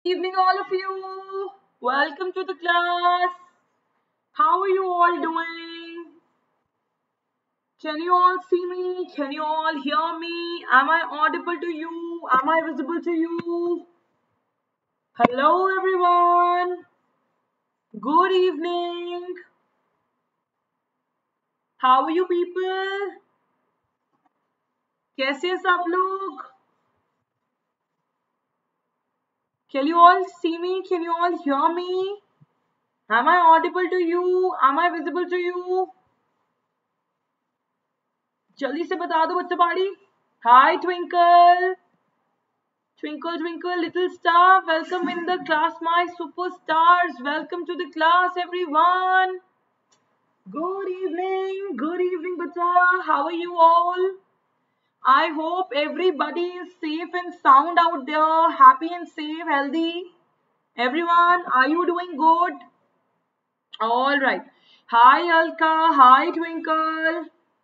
Evening, all of you. Welcome to the class. How are you all doing? Can you all see me? Can you all hear me? Am I audible to you? Am I visible to you? Hello, everyone. Good evening. How are you people? कैसे हैं सब लोग? Can you all see me? Can you all hear me? Am I audible to you? Am I visible to you? जल्दी से बता दो बच्चा पाड़ी. Hi Twinkle. Twinkle twinkle little star, welcome in the class my superstars. Welcome to the class everyone. Good evening bacha. How are you all? I hope everybody is safe and sound out there, happy and safe, healthy. Everyone, are you doing good? All right. Hi Alka, hi Twinkle.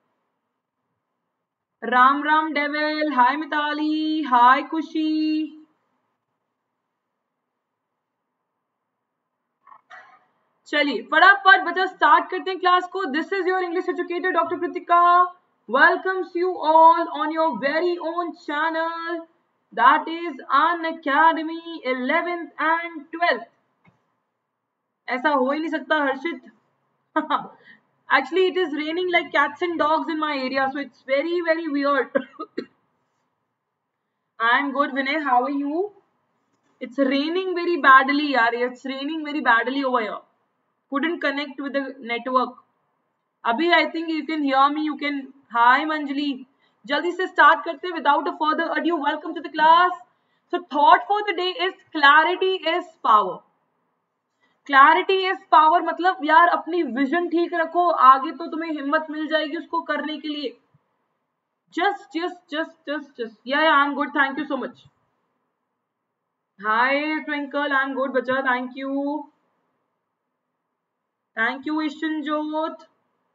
Ram Devil, hi Mitali, hi Kushi. चलिए फटाफट बच्चा start करते हैं class को. This is your English educator doctor Kritika welcomes you all on your very own channel that is Unacademy 11th and 12th. ऐसा हो ही नहीं सकता हर्षित. Actually it is raining like cats and dogs in my area, so it's very weird. I'm good Vinay, how are you? It's raining very badly yaar, it's raining very badly over here. Couldn't connect with the network. Abhi I think you can hear me, you can. Hi Manjali. Jaldi se start karte without a further ado. Welcome to the class. So thought for the day is clarity is power. Clarity is power मतलब यार अपनी vision ठीक रखो, आगे तो तुम्हें हिम्मत मिल जाएगी उसको करने के लिए. Just yeah I'm good, thank you so much. Hi Twinkle, I'm good bacha, thank you. Thank you Ishanjot.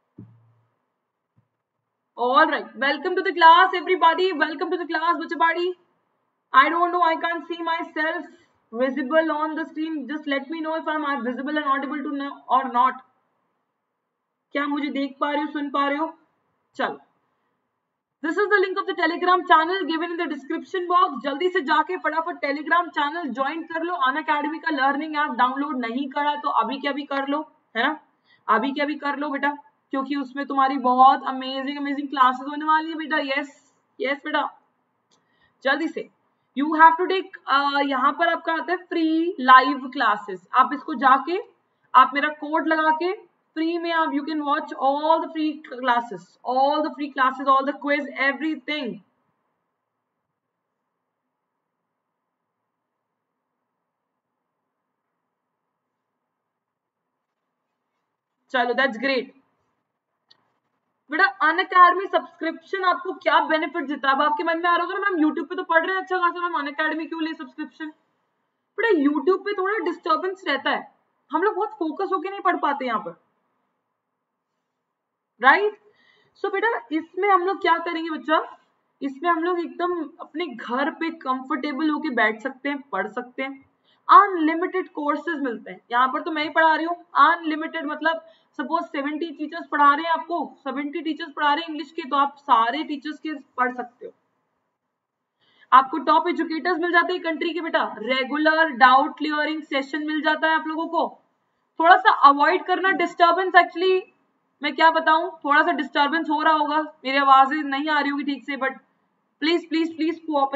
All right, welcome to the class everybody. Welcome to the class bachapadi. I don't know, I can't see myself visible on the screen. Just let me know if I'm visible and audible to know or not. क्या मुझे देख पा रहे हो, सुन पा रहे हो? चलो, this is the link of the telegram channel given in the description box. जल्दी से जाके फटाफट टेलीग्राम चैनल ज्वाइन कर लो. अनअकैडमी का लर्निंग ऐप डाउनलोड नहीं करा तो अभी के अभी कर लो, है ना? अभी के अभी कर लो बेटा, क्योंकि उसमें तुम्हारी बहुत अमेजिंग क्लासेस होने वाली है बेटा. यस बेटा, जल्दी से. यू हैव टू टेक, यहाँ पर आपका आता है फ्री लाइव क्लासेस. आप इसको जाके आप मेरा कोड लगा के फ्री में आप you can watch all the free classes, all the quiz, everything. चलो दैट्स ग्रेट बेटा. अनअकैडमी सब्सक्रिप्शन आपको क्या बेनिफिट देता है? अब आपके मन में आ रहा होगा ना मैम यूट्यूब पे तो पढ़ रहे हैं अच्छा खासा, मैम अनअकैडमी क्यों ले सब्सक्रिप्शन? बेटा यूट्यूब पे थोड़ा डिस्टर्बेंस रहता है, हम लोग बहुत फोकस होके नहीं पढ़ पाते यहाँ पर, राइट? सो बेटा इसमें हम लोग क्या करेंगे बच्चा, इसमें हम लोग एकदम अपने घर पे कंफर्टेबल होके बैठ सकते हैं, पढ़ सकते हैं. अनलिमिटेड कोर्सेज मिलते हैं यहाँ पर. तो मैं ही पढ़ा रही हूँ अनलिमिटेड, मतलब सपोज 70 टीचर्स पढ़ा रहे हैं आपको, 70 टीचर्स पढ़ा रहे हैं इंग्लिश के, तो आप सारे टीचर्स के पढ़ सकते हो. आपको टॉप एजुकेटर्स मिल जाते हैं कंट्री के बेटा. रेगुलर डाउट क्लियरिंग सेशन मिल जाता है आप लोगों को. थोड़ा सा अवॉइड करना डिस्टर्बेंस. एक्चुअली मैं क्या बताऊं, थोड़ा सा डिस्टर्बेंस हो रहा होगा, मेरी आवाज नहीं आ रही होगी ठीक से, बट प्लीज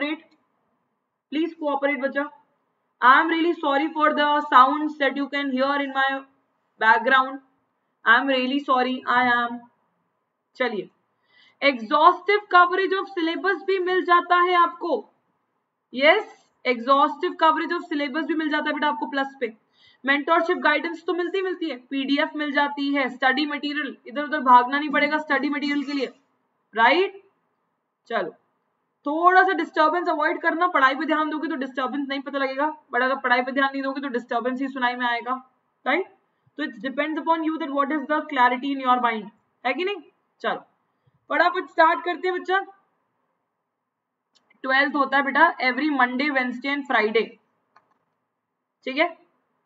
कोऑपरेट बच्चा. I am really sorry for the sounds that you can hear in my background. I am really sorry. I am. चलिए, एग्जॉस्टिव कवरेज ऑफ सिलेबस भी मिल जाता है आपको. Yes, exhaustive coverage of syllabus भी मिल जाता है बेटा आपको प्लस पे. मेंटरशिप गाइडेंस तो मिलती है, पीडीएफ मिल जाती है, स्टडी मटेरियल, इधर उधर भागना नहीं पड़ेगा स्टडी मटेरियल के लिए, राइट? चलो, थोड़ा सा डिस्टर्बेंस अवॉइड करना. पढ़ाई पे ध्यान दोगे तो डिस्टर्बेंस नहीं पता लगेगा, बट अगर पढ़ाई पे ध्यान नहीं दोगे तो डिस्टर्बेंस ही सुनाई में आएगा, राइट? तो it's depends upon you that what is the clarity in your mind, है कि नहीं? चलो फटाफट स्टार्ट करते हैं बच्चा. 12th होता है बेटा every Monday, Wednesday and Friday. ठीक है।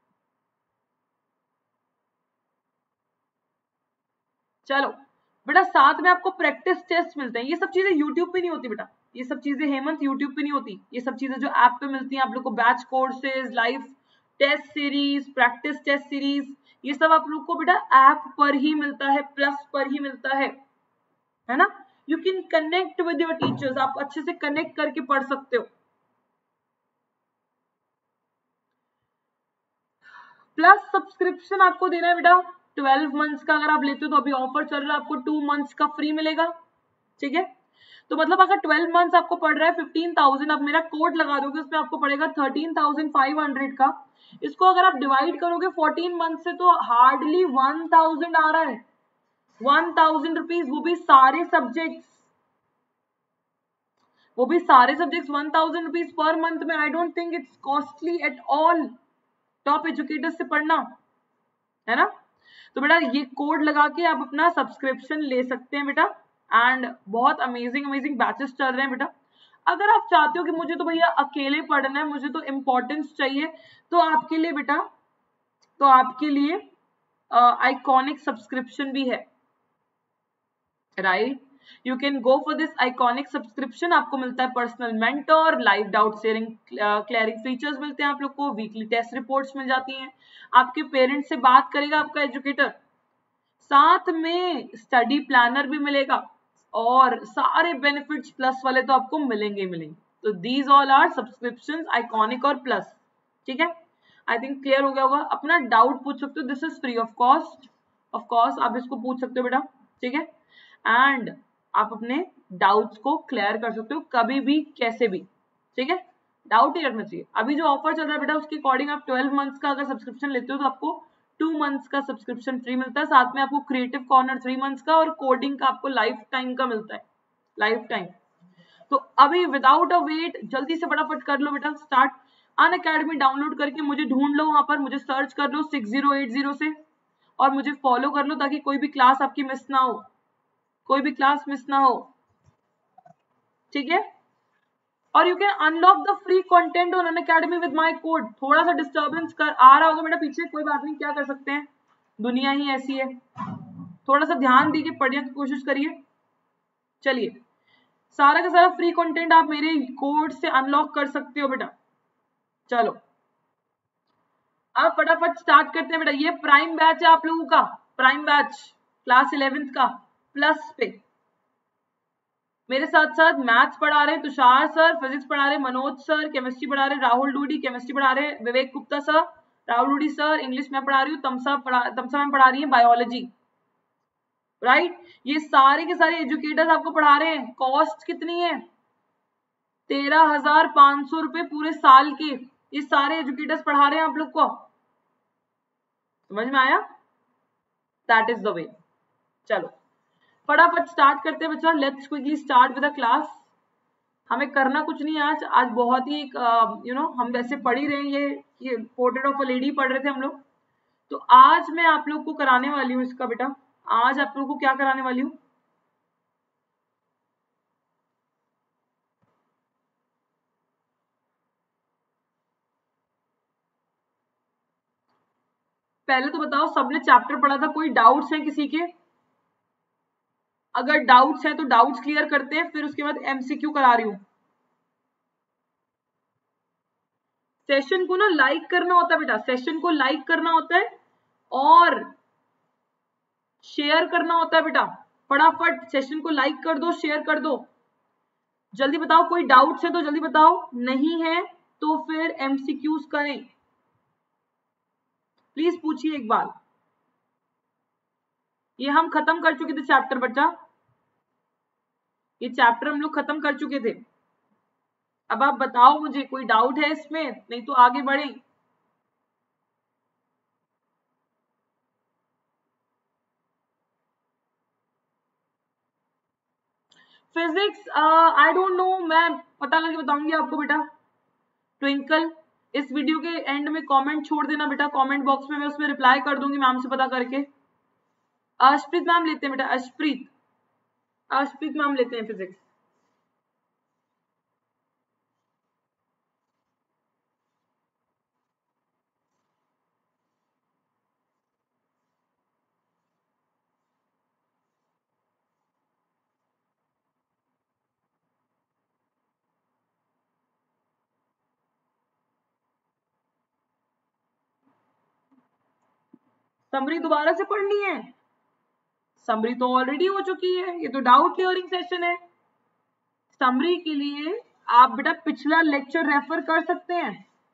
चलो बेटा, साथ में आपको प्रैक्टिस टेस्ट मिलते हैं। ये सब चीजें यूट्यूब पे नहीं होती बेटा, ये सब चीजें हेमंत यूट्यूब पे नहीं होती। ये सब चीजें जो ऐप पे मिलती हैं आप लोग को, batch courses, live test series, practice test series, ये सब आप लोग को बेटा ऐप पर ही मिलता है, प्लस पर ही मिलता है ना। You can connect with your teachers, आप अच्छे से कनेक्ट करके पढ़ सकते हो। प्लस सब्सक्रिप्शन आपको देना है बेटा 12 मंथ्स का। अगर आप लेते हो तो अभी ऑफर चल रहा है, आपको 2 मंथ्स का फ्री मिलेगा, ठीक है। तो मतलब अगर 12 मंथ्स आपको पड़ रहा है 15,000, आप मेरा कोड लगा दोगे उसमें आपको पड़ेगा 13,500 का। इसको अगर आप डिवाइड करोगे 14 मंथ से तो हार्डली 1,000 आ रहा है, 1,000 रुपीज, वो भी सारे सब्जेक्ट्स, वो भी सारे सब्जेक्ट्स 1,000 रुपीज पर मंथ में। I don't think it's costly at all top educators से पढ़ना, है ना। तो बेटा ये कोड लगा के आप अपना सब्सक्रिप्शन ले सकते हैं बेटा, एंड बहुत अमेजिंग अमेजिंग बैचेस चल रहे हैं बेटा। अगर आप चाहते हो कि मुझे तो भैया अकेले पढ़ना है, मुझे तो इम्पोर्टेंस चाहिए, तो आपके लिए बेटा, तो आपके लिए आइकॉनिक सब्सक्रिप्शन भी है, right. You can go for this iconic subscription. आपको मिलता है personal mentor, live doubt sharing, clearing features मिलते हैं आप लोग को, वीकली टेस्ट रिपोर्ट्स मिल जाती हैं, आपके पेरेंट्स से बात करेगा आपका एजुकेटर, साथ में स्टडी प्लानर भी मिलेगा, और सारे बेनिफिट्स प्लस वाले तो आपको मिलेंगे ही मिलेंगे। तो these all are subscriptions, iconic और प्लस, ठीक है। आई थिंक क्लियर हो गया होगा। अपना डाउट पूछ सकते हो, this is free of cost, of course आप इसको पूछ सकते हो बेटा, ठीक है। एंड आप अपने डाउट्स को क्लियर कर सकते हो कभी भी, कैसे भी, ठीक है। डाउट ही रखना चाहिए। अभी जो ऑफर चल रहा है बेटा उसके अकॉर्डिंग आप 12 मंथ्स का अगर सब्सक्रिप्शन लेते हो तो आपको 2 मंथ्स का सब्सक्रिप्शन फ्री मिलता है, साथ में आपको क्रिएटिव कॉर्नर 3 मंथ्स का और कोडिंग का आपको लाइफ टाइम का मिलता है, लाइफ टाइम। तो अभी विदाउट अ वेट जल्दी से फटाफट कर लो बेटा स्टार्ट। अनअकैडमी डाउनलोड करके मुझे ढूंढ लो, वहां पर मुझे सर्च कर लो 6080 से, और मुझे फॉलो कर लो ताकि कोई भी क्लास आपकी मिस ना हो, कोई भी क्लास मिस ना हो, ठीक है। और you can unlock the free content on Unacademy with my code. थोड़ा सा डिस्टर्बेंस कर आ रहा होगा बेटा पीछे, कोई बात नहीं, क्या कर सकते हैं, दुनिया ही ऐसी है। थोड़ा सा ध्यान दीजिए, पढ़ने की कोशिश करिए। चलिए, सारा का सारा फ्री कंटेंट आप मेरे कोड से अनलॉक कर सकते हो बेटा। चलो अब फटाफट स्टार्ट करते हैं बेटा। ये प्राइम बैच है आप लोगों का, प्राइम बैच क्लास 11th का प्लस पे। मेरे साथ साथ मैथ्स पढ़ा रहे तुषार सर, फिजिक्स पढ़ा रहे मनोज सर, केमिस्ट्री पढ़ा रहे राहुल डूडी, केमिस्ट्री पढ़ा रहे Vivek Gupta sir, Rahul Dudi sir, English में पढ़ा रही हूँ, तमसा मैम पढ़ा रही है बायोलॉजी, राइट। ये सारे के सारे एजुकेटर्स आपको पढ़ा रहे हैं। कॉस्ट कितनी है? 13,500 रुपए पूरे साल के, ये सारे एजुकेटर्स पढ़ा रहे हैं आप लोग को। समझ में आया? That is the way. चलो फटाफट स्टार्ट करते हैं बच्चा, let's quickly start with the class. हमें करना कुछ नहीं आज, आज बहुत ही हम वैसे पढ़ ही रहे हैं, ये पोर्ट्रेट ऑफ अ लेडी पढ़ रहे थे हम लोग। तो आज मैं आप लोग को कराने वाली हूँ इसका बेटा, आज आप लोग को क्या कराने वाली हूँ, पहले तो बताओ सबने चैप्टर पढ़ा था, कोई डाउट्स है किसी के? अगर डाउट्स है तो डाउट्स क्लियर करते हैं, फिर उसके बाद एमसीक्यू करा रही हूँ। सेशन को ना लाइक करना होता है बेटा, सेशन को लाइक करना होता है और शेयर करना होता है बेटा। फटाफट सेशन को लाइक कर दो, शेयर कर दो, जल्दी बताओ। कोई डाउट्स है तो जल्दी बताओ, नहीं है तो फिर एमसीक्यूज करें, प्लीज पूछिए एक बार। ये हम खत्म कर चुके थे चैप्टर बच्चा, ये चैप्टर हम लोग खत्म कर चुके थे। अब आप बताओ मुझे कोई डाउट है इसमें, नहीं तो आगे बढ़े। फिजिक्स आई डोंट नो, मैं पता करके बताऊंगी आपको बेटा। ट्विंकल, इस वीडियो के एंड में कमेंट छोड़ देना बेटा, कमेंट बॉक्स में, मैं उसमें रिप्लाई कर दूंगी मैम से पता करके। अर्शप्रीत मैम लेते हैं बेटा, अर्शप्रीत मैम लेते हैं फिजिक्स। समरी दोबारा से पढ़नी है? समरी तो ऑलरेडी हो चुकी है, ये तो डाउट क्लियरिंग सेशन है। समरी के लिए आप बेटा पिछला लेक्चर रेफर कर सकते हैं।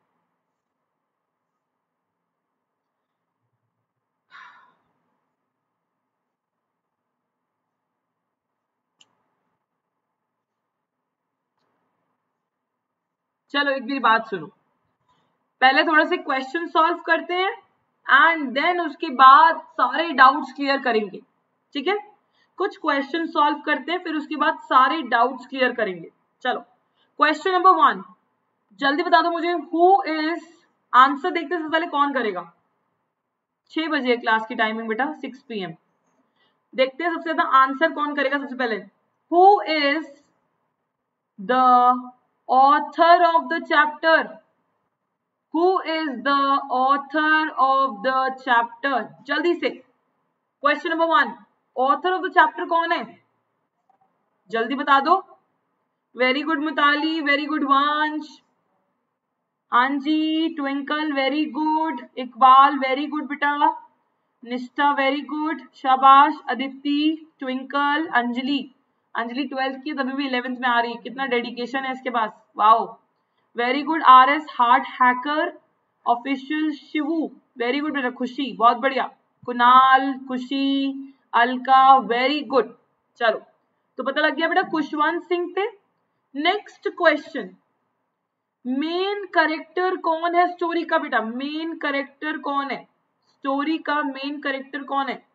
चलो एक मेरी बात सुनो, पहले थोड़ा से क्वेश्चन सॉल्व करते हैं एंड देन उसके बाद सारे डाउट्स क्लियर करेंगे, ठीक है? कुछ क्वेश्चन सॉल्व करते हैं, फिर उसके बाद सारे डाउट्स क्लियर करेंगे। चलो क्वेश्चन नंबर 1, जल्दी बता दो मुझे, हु इज, आंसर देखते सबसे पहले कौन करेगा। 6 बजे क्लास की टाइमिंग बेटा, 6 PM। देखते हैं सबसे ज्यादा आंसर कौन करेगा सबसे पहले। Who is the author of the chapter? Who is the author of the chapter? जल्दी से question number 1, author of the chapter कौन है? जल्दी बता दो। Very good Mitali, very good Vansh, Anji, Twinkle very good, Iqbal very good बेटा, निष्ठा वेरी गुड, शाबाश, Aditi, twinkle, Anjali, Anjali 12th की तभी भी 11th में आ रही है, कितना डेडिकेशन है इसके पास, wow, very good. RS heart hacker official, Shivu very good बेटा, खुशी बहुत बढ़िया, कुणाल, खुशी, अलका वेरी गुड। चलो तो पता लग गया बेटा खुशवंत सिंह थे। नेक्स्ट क्वेश्चन, मेन कैरेक्टर कौन है स्टोरी का बेटा? मेन कैरेक्टर कौन है स्टोरी का? मेन कैरेक्टर कौन है?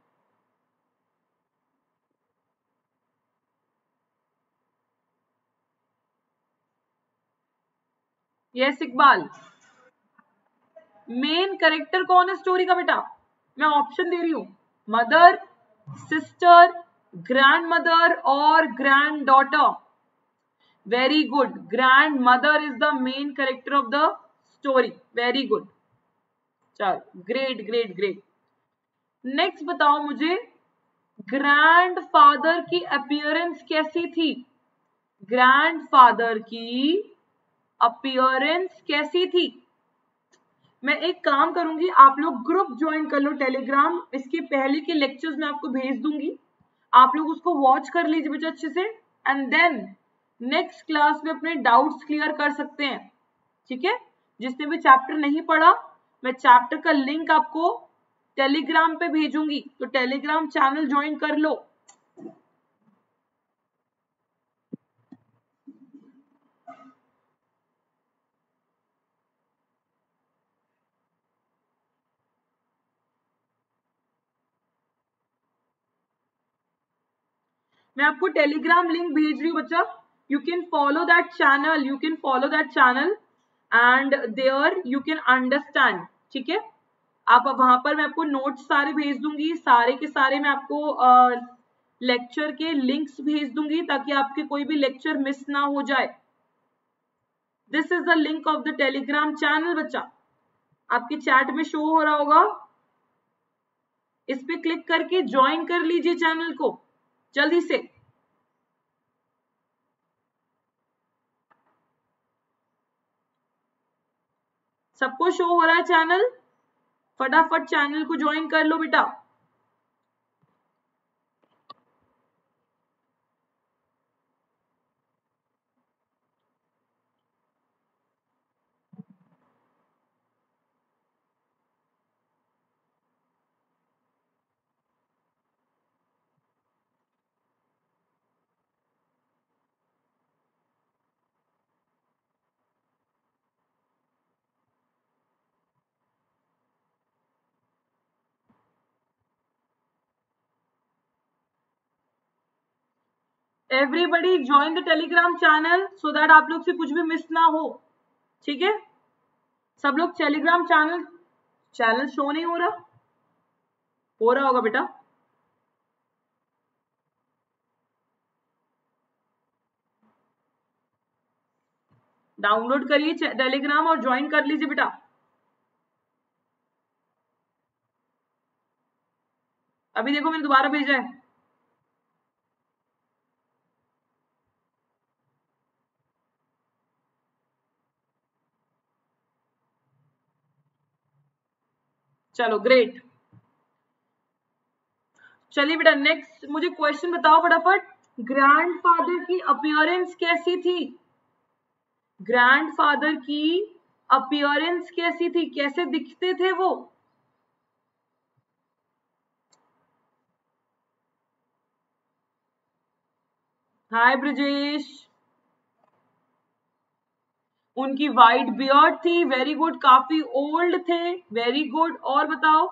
यस इकबाल, मेन कैरेक्टर कौन है स्टोरी का बेटा? मैं ऑप्शन दे रही हूं, मदर, सिस्टर, ग्रैंड मदर और grand daughter. Very good, grand mother is the main character of the story, very good. चलो ग्रेट ग्रेट ग्रेट। नेक्स्ट बताओ मुझे, ग्रैंड फादर की अपीयरेंस कैसी थी? ग्रैंड फादर की अपीयरेंस कैसी थी? मैं एक काम करूंगी, आप लोग ग्रुप ज्वाइन कर लो टेलीग्राम, इसके पहले के लेक्चर्स मैं आपको भेज दूंगी, आप लोग उसको वॉच कर लीजिए बच्चे अच्छे से, एंड देन नेक्स्ट क्लास में अपने डाउट्स क्लियर कर सकते हैं, ठीक है? जिसने भी चैप्टर नहीं पढ़ा, मैं चैप्टर का लिंक आपको टेलीग्राम पे भेजूंगी, तो टेलीग्राम चैनल ज्वाइन कर लो। मैं आपको टेलीग्राम लिंक भेज रही हूँ बच्चा, you can follow that channel, you can follow that channel and there you can understand, ठीक है? आप वहां पर मैं आपको नोट्स सारे भेज दूंगी, सारे के सारे मैं आपको लेक्चर के लिंक्स भेज दूंगी, ताकि आपके कोई भी लेक्चर मिस ना हो जाए। This is the link of the Telegram channel बच्चा, आपके चैट में शो हो रहा होगा, इस पे क्लिक करके ज्वाइन कर लीजिए चैनल को जल्दी से। सबको शो हो रहा है चैनल? फटाफट चैनल को ज्वाइन कर लो बेटा। Everybody join the Telegram channel so that आप लोग से कुछ भी मिस ना हो, ठीक है? सब लोग टेलीग्राम चैनल, चैनल शो नहीं हो रहा होगा बेटा, डाउनलोड करिए टेलीग्राम और ज्वाइन कर लीजिए बेटा। अभी देखो मैंने दोबारा भेजा है। चलो ग्रेट, चलिए बेटा नेक्स्ट मुझे क्वेश्चन बताओ फटाफट, ग्रैंडफादर की अपीयरेंस कैसी थी? ग्रैंडफादर की अपीयरेंस कैसी थी, कैसे दिखते थे वो? हाय ब्रजेश। उनकी वाइट बियर्ड थी, वेरी गुड, काफी ओल्ड थे, वेरी गुड, और बताओ।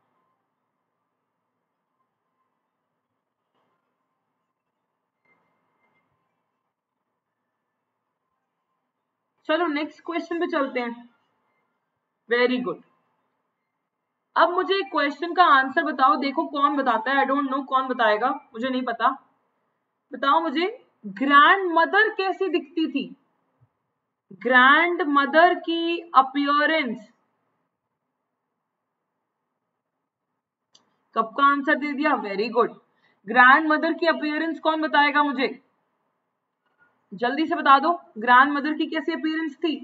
चलो नेक्स्ट क्वेश्चन पे चलते हैं, वेरी गुड। अब मुझे एक क्वेश्चन का आंसर बताओ, देखो कौन बताता है, आई डोंट नो कौन बताएगा, मुझे नहीं पता। बताओ मुझे, ग्रैंड मदर कैसी दिखती थी? ग्रैंड मदर की अपीयरेंस, कब का आंसर दे दिया, वेरी गुड। ग्रैंड मदर की अपीयरेंस कौन बताएगा मुझे, जल्दी से बता दो, ग्रैंड मदर की कैसी अपीयरेंस थी?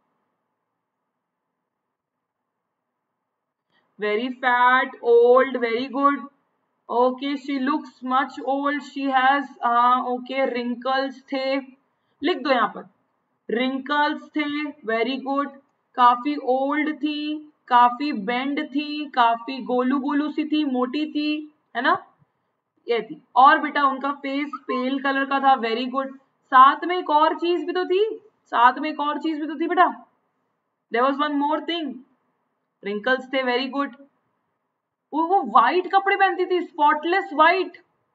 Very fat, old, very good. Okay, she looks much old. She has okay, wrinkles थे, लिख दो यहाँ पर, wrinkles थे, very good. काफी old थी, काफी bend थी, काफी गोलू गोलू सी थी, मोटी थी, है ना, ये थी। और बेटा उनका फेस पेल कलर का था, वेरी गुड। साथ में एक और चीज भी तो थी, साथ में एक और चीज भी तो थी बेटा, there was one more thing, wrinkles थे, वेरी गुड। वो व्हाइट कपड़े पहनती थी, स्पॉटलेस व्हाइट,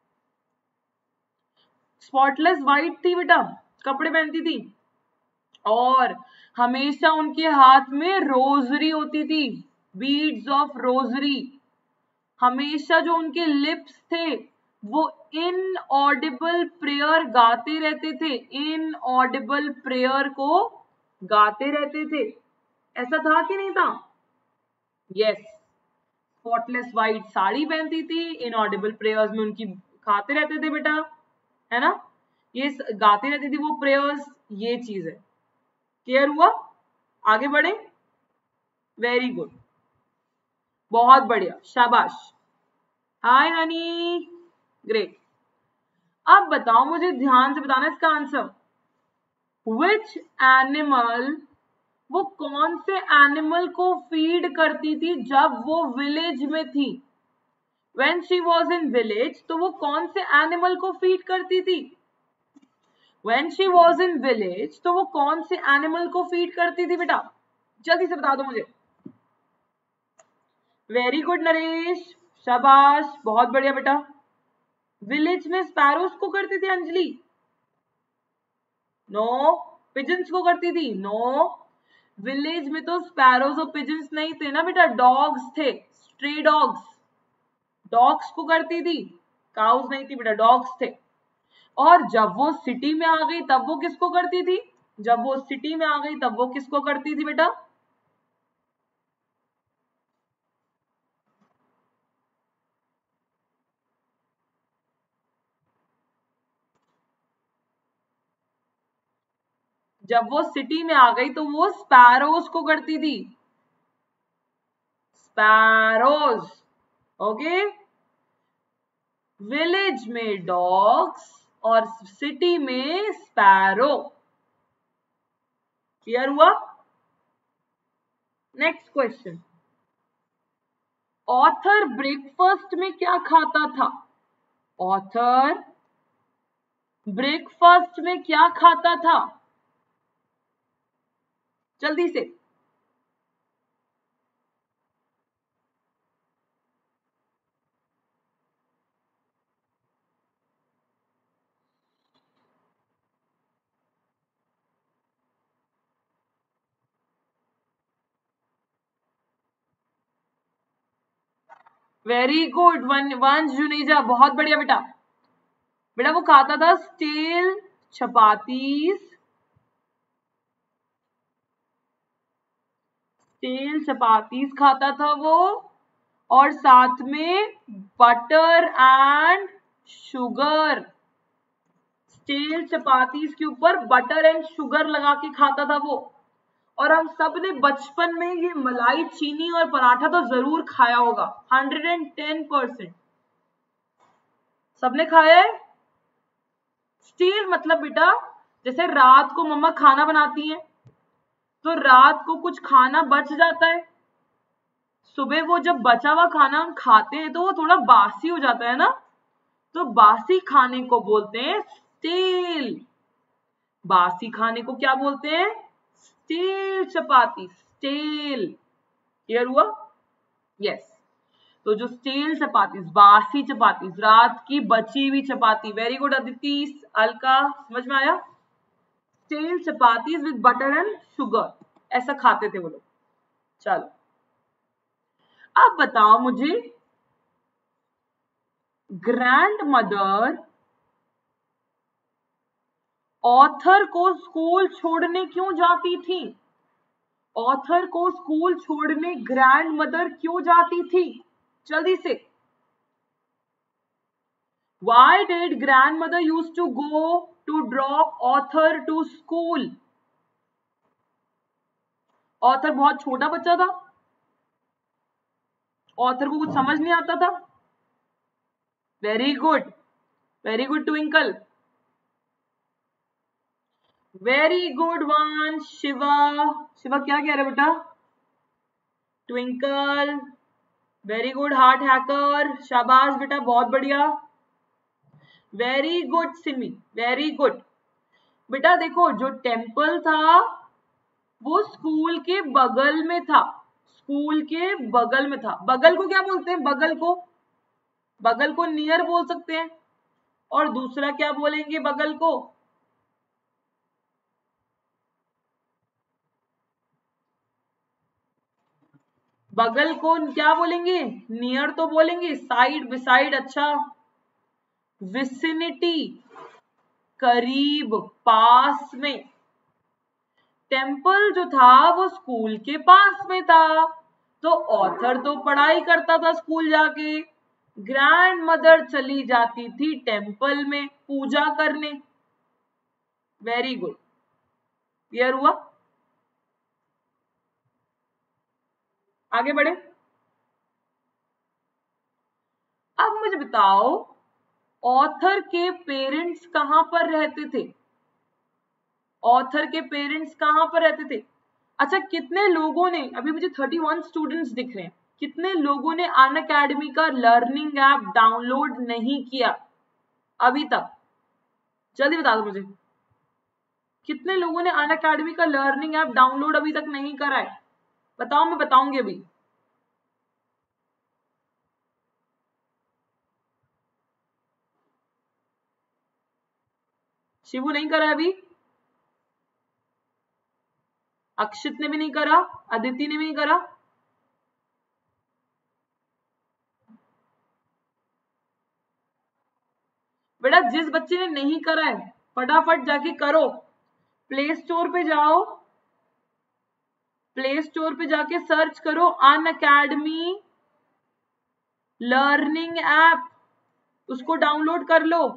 स्पॉटलेस व्हाइट थी बेटा, कपड़े पहनती थी। और हमेशा उनके हाथ में रोजरी होती थी, बीड्स ऑफ रोजरी। हमेशा जो उनके लिप्स थे वो इनऑडिबल प्रेयर गाते रहते थे, इनऑडिबल प्रेयर को गाते रहते थे। ऐसा था कि नहीं था? यस, स्पॉटलेस व्हाइट साड़ी पहनती थी, इनऑडिबल प्रेयर्स में उनकी खाते रहते थे बेटा, है ना, ये गाती रहती थी वो प्रेयर्स, ये चीज है। क्लियर हुआ? आगे बढ़े, वेरी गुड, बहुत बढ़िया, शाबाश। Hi Honey, great. अब बताओ मुझे, ध्यान से बताना इसका आंसर, विच एनिमल, वो कौन से एनिमल को फीड करती थी जब वो विलेज में थी? When she was in village, तो वो कौन से एनिमल को फीड करती थी? When she was in village, तो वो कौन से एनिमल को फीड करती थी बेटा, जल्दी से बता दो मुझे। वेरी गुड नरेश, शाबाश, बहुत बढ़िया बेटा। विलेज में स्पैरोस को करती थी अंजलि? नो। पिजन्स को करती थी? नो। विलेज में तो स्पैरोस और पिजन्स नहीं थे ना बेटा, डॉग्स थे, स्ट्रे डॉग्स, डॉग्स को करती थी, काउस नहीं थी बेटा, डॉग्स थे। और जब वो सिटी में आ गई तब वो किसको करती थी? जब वो सिटी में आ गई तब वो किसको करती थी बेटा? जब वो सिटी में आ गई तो वो स्पैरोज को करती थी, स्पैरोज, ओके। विलेज में डॉग्स और सिटी में स्पैरो। क्लियर हुआ? नेक्स्ट क्वेश्चन, ऑथर ब्रेकफास्ट में क्या खाता था? ऑथर ब्रेकफास्ट में क्या खाता था, जल्दी से। वेरी गुड वंश जुनेजा, बहुत बढ़िया बेटा। बेटा वो खाता था स्टील चपातीस, स्टील चपातीस खाता था वो, और साथ में butter and sugar, stale chapatis के ऊपर बटर एंड शुगर लगा के खाता था वो। और हम सब ने बचपन में ये मलाई चीनी और पराठा तो जरूर खाया होगा, 110%। सबने खाया है? स्टील मतलब बेटा जैसे रात को मम्मा खाना बनाती हैं तो रात को कुछ खाना बच जाता है, सुबह वो जब बचा हुआ खाना हम खाते हैं तो वो थोड़ा बासी हो जाता है ना, तो बासी खाने को बोलते हैं स्टील। बासी खाने को क्या बोलते हैं? Stale chapati, stale. क्लियर हुआ? यस। तो जो स्टील चपाती, बासी चपाती, रात की बची हुई चपाती। वेरी गुड अदिति, अलका, समझ में आया? Stale chapatis with butter and sugar, ऐसा खाते थे वो लोग। चलो अब बताओ मुझे, ग्रैंड मदर ऑथर को स्कूल छोड़ने क्यों जाती थी? ऑथर को स्कूल छोड़ने ग्रैंड मदर क्यों जाती थी? जल्दी से। Why did grandmother used to go to drop author to school? Author बहुत छोटा बच्चा था, ऑथर को कुछ समझ नहीं आता था। Very good, very good Twinkle, very good one. Shiva, Shiva क्या कह रहे बेटा? Twinkle, very good. Heart hacker, शाबाश बेटा, बहुत बढ़िया। Very good Simi, very good बेटा। देखो जो टेम्पल था वो स्कूल के बगल में था, स्कूल के बगल में था। बगल को क्या बोलते हैं? बगल को, बगल को नियर बोल सकते हैं, और दूसरा क्या बोलेंगे बगल को? बगल को क्या बोलेंगे? नियर तो बोलेंगे, साइड, बिसाइड, अच्छा। विसिनिटी, करीब, पास में। टेम्पल जो था वो स्कूल के पास में था, तो ऑथर तो पढ़ाई करता था स्कूल जाके, ग्रैंड मदर चली जाती थी टेम्पल में पूजा करने। वेरी गुड, क्लियर हुआ? आगे बढ़े। अब मुझे बताओ ऑथर के पेरेंट्स कहां पर रहते थे? ऑथर के पेरेंट्स कहां पर रहते थे? अच्छा, कितने लोगों ने, अभी मुझे 31 स्टूडेंट्स दिख रहे हैं, कितने लोगों ने अनअकैडमी का लर्निंग ऐप डाउनलोड नहीं किया अभी तक? जल्दी बता दो मुझे, कितने लोगों ने अनअकैडमी का लर्निंग ऐप डाउनलोड अभी तक नहीं करा है? बताओ, मैं बताऊंगी अभी। शिवू नहीं करा अभी, अक्षित ने भी नहीं करा, अदिति ने भी नहीं करा। बेटा जिस बच्चे ने नहीं करा है फटाफट जाके करो। प्ले स्टोर पे जाओ, प्ले स्टोर पे जाके सर्च करो अनअकैडमी लर्निंग ऐप, उसको डाउनलोड कर लो।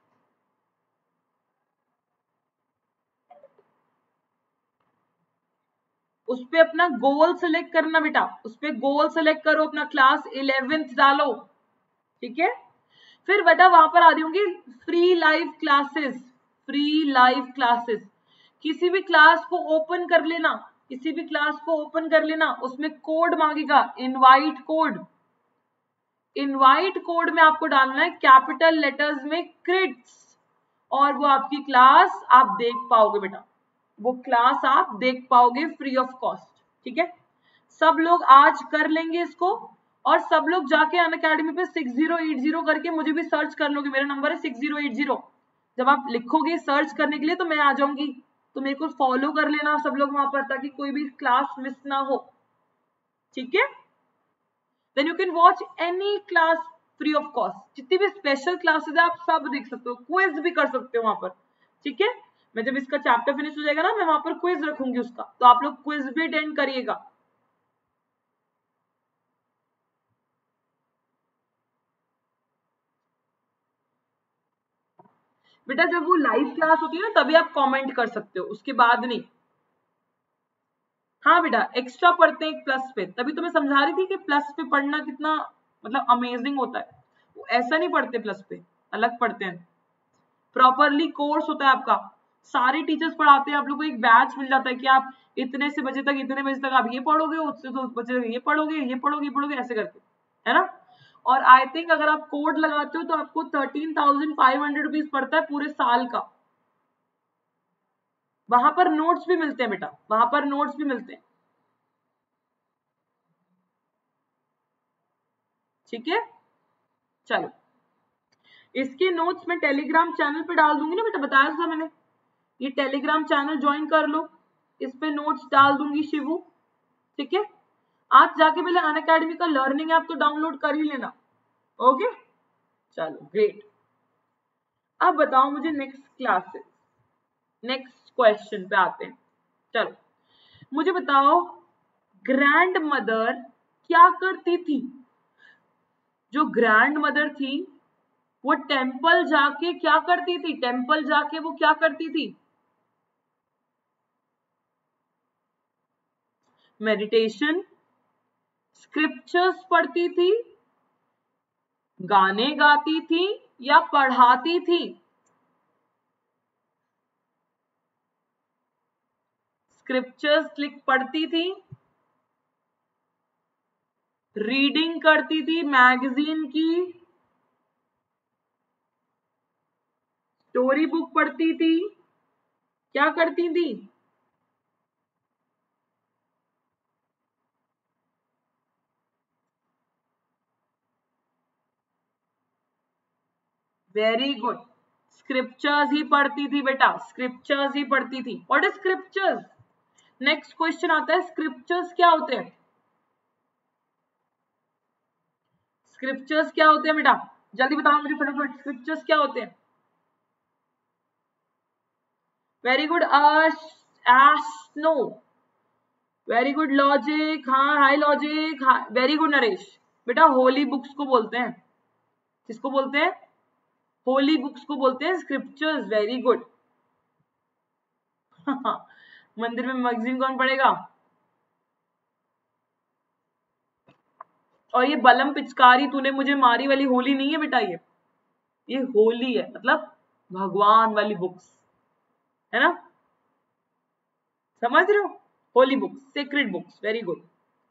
उस पे अपना गोल सेलेक्ट करना बेटा, उस पे गोल सेलेक्ट करो, अपना क्लास 11th डालो, ठीक है? फिर बेटा वहां पर आ रही होंगी free live classes, free live classes. किसी भी क्लास को ओपन कर लेना, किसी भी क्लास को ओपन कर लेना, उसमें कोड मांगेगा, इनवाइट कोड। इनवाइट कोड में आपको डालना है कैपिटल लेटर्स में क्रिट्स, और वो आपकी क्लास आप देख पाओगे बेटा, वो क्लास आप देख पाओगे फ्री ऑफ कॉस्ट, ठीक है? सब लोग आज कर लेंगे इसको, और सब लोग जाके अनअकैडमी पे 6080 करके मुझे भी सर्च कर लोगे, मेरा नंबर है 6080। जब आप लिखोगे सर्च करने के लिए तो मैं आ जाऊंगी, तो मेरे को फॉलो कर लेना सब लोग वहां पर, ताकि कोई भी क्लास मिस ना हो, ठीक है? Then you can watch any class free of cost, जितनी भी स्पेशल क्लासेस है आप सब देख सकते हो, क्विज भी कर सकते हो वहां पर, ठीक है? मैं जब इसका चैप्टर फिनिश हो जाएगा ना, मैं वहां पर क्विज रखूंगी उसका, तो आप लोग क्विज भी अटेंड करिएगा। बेटा जब वो लाइव क्लास होती है ना तभी आप कमेंट कर सकते हो, उसके बाद नहीं। हाँ बेटा एक्स्ट्रा पढ़ते हैं एक प्लस पे, तभी तो मैं समझा रही थी कि प्लस पे पढ़ना कितना मतलब अमेजिंग होता है, वो ऐसा नहीं पढ़ते प्लस पे। अलग पढ़ते हैं। प्रॉपरली कोर्स होता है आपका, सारे टीचर्स पढ़ाते हैं, आप लोग को एक बैच मिल जाता है कि आप इतने से बजे तक इतने बजे तक आप ये पढ़ोगे, उससे तो उस बजे तक ये पढ़ोगे, ये पढ़ोगे, ये पढ़ोगे, ऐसे करके, है ना। और आई थिंक अगर आप कोड लगाते हो तो आपको 13,500 रुपीज पड़ता है पूरे साल का। वहां पर नोट्स भी मिलते हैं बेटा, वहां पर नोट्स भी मिलते हैं, ठीक है। चलो, इसके नोट्स मैं टेलीग्राम चैनल पे डाल दूंगी ना बेटा, बताया था मैंने, ये टेलीग्राम चैनल ज्वाइन कर लो, इस पे नोट्स डाल दूंगी शिवू, ठीक है। आज जाके पहले अनअकैडमी का लर्निंग ऐप तो डाउनलोड कर ही लेना, ओके। चलो ग्रेट, अब बताओ मुझे नेक्स्ट क्लासेस, नेक्स्ट क्वेश्चन पे आते हैं। चलो मुझे बताओ, ग्रैंड मदर क्या करती थी? जो ग्रैंड मदर थी वो टेम्पल जाके क्या करती थी? टेम्पल जाके वो क्या करती थी? मेडिटेशन, स्क्रिप्चर्स पढ़ती थी, गाने गाती थी, या पढ़ाती थी? स्क्रिप्चर्स पढ़ती थी, रीडिंग करती थी मैगजीन की, स्टोरी बुक पढ़ती थी, क्या करती थी? वेरी गुड, स्क्रिप्चर्स ही पढ़ती थी बेटा, स्क्रिप्चर्स ही पढ़ती थी। What is scriptures? Next question आता है, स्क्रिप्चर्स क्या होते हैं? स्क्रिप्चर्स क्या होते हैं बेटा, जल्दी बताओ मुझे फटाफट, स्क्रिप्चर्स क्या होते हैं? Very good no, very good logic, हाँ हाई लॉजिक, हाँ वेरी गुड नरेश। बेटा होली बुक्स को बोलते हैं, किसको बोलते हैं? होली बुक्स को बोलते हैं स्क्रिप्चर्स, वेरी गुड। मंदिर में मैगजीन कौन पढ़ेगा? और ये बलम पिचकारी तूने मुझे मारी वाली होली नहीं है बेटा, ये होली है, मतलब भगवान वाली बुक्स, है ना, समझ रहे हो? Holy books, sacred books, very good.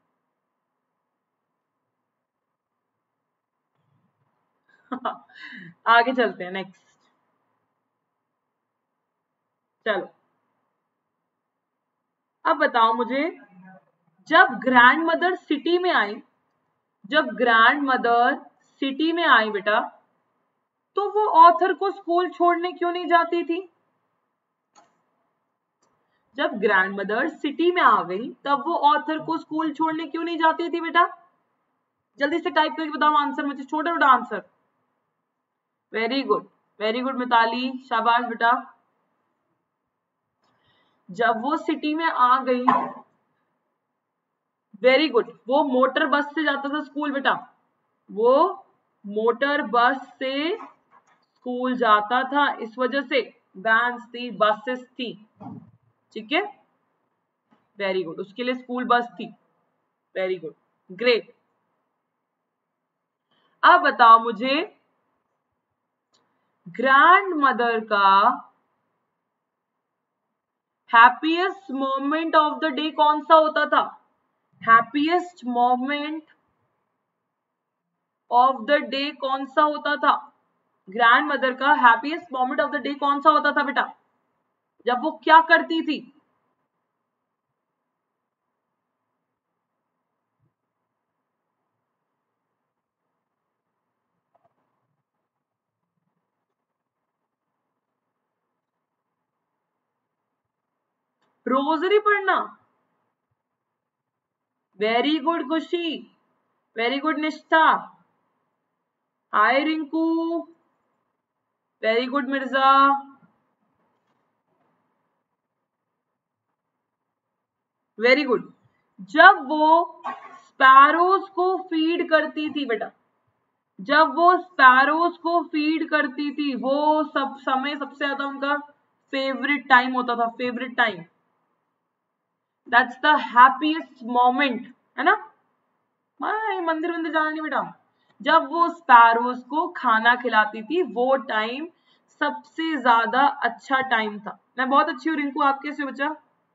आगे चलते हैं, नेक्स्ट। चलो अब बताओ मुझे, जब ग्रैंड मदर सिटी में आई, जब ग्रैंड मदर सिटी में आई बेटा, तो वो ऑथर को स्कूल छोड़ने क्यों नहीं जाती थी? जब ग्रैंड मदर सिटी में आ गई तब वो ऑथर को स्कूल छोड़ने क्यों नहीं जाती थी बेटा? जल्दी से टाइप करके बताओ आंसर मुझे, छोटा छोटा answer. Very good, very good Mitali, शाबाश बेटा। जब वो सिटी में आ गई, वेरी गुड, वो मोटर बस से जाता था स्कूल बेटा, वो मोटर बस से स्कूल जाता था, इस वजह से वैन्स थी, बसेस थी, ठीक है, वेरी गुड, उसके लिए स्कूल बस थी, वेरी गुड, ग्रेट। अब बताओ मुझे, ग्रैंड मदर का happiest moment of the day कौन सा होता था? Happiest moment of the day कौन सा होता था? ग्रैंड मदर का happiest moment of the day कौन सा होता था बेटा, जब वो क्या करती थी? रोजरी पढ़ना, very good Khushi, very good Nishtha, hi Rinku, very good Mirza, very good. जब वो स्पैरोज को फीड करती थी बेटा, जब वो स्पैरोज को फीड करती थी, वो सब समय सबसे ज्यादा उनका फेवरेट टाइम होता था, favourite time, that's the happiest moment, है ना। मंदिर मंदिर जाना नहीं बेटा, जब वो स्पैरोज को खाना खिलाती थी, वो टाइम सबसे ज्यादा अच्छा टाइम था। मैं बहुत अच्छी हूँ रिंकू, आप कैसे हो बच्चा?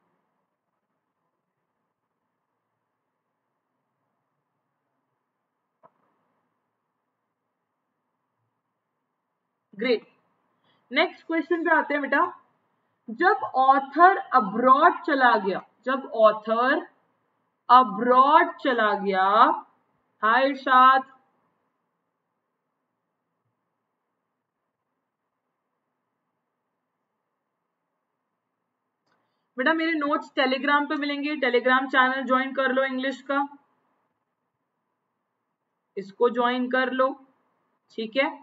ग्रेट। नेक्स्ट क्वेश्चन पे आते हैं बेटा। जब ऑथर अब्रॉड चला गया, जब ऑथर अब्रॉड चला गया, हाय इरशाद, बेटा मेरे नोट्स टेलीग्राम पे मिलेंगे, टेलीग्राम चैनल ज्वाइन कर लो इंग्लिश का, इसको ज्वाइन कर लो, ठीक है?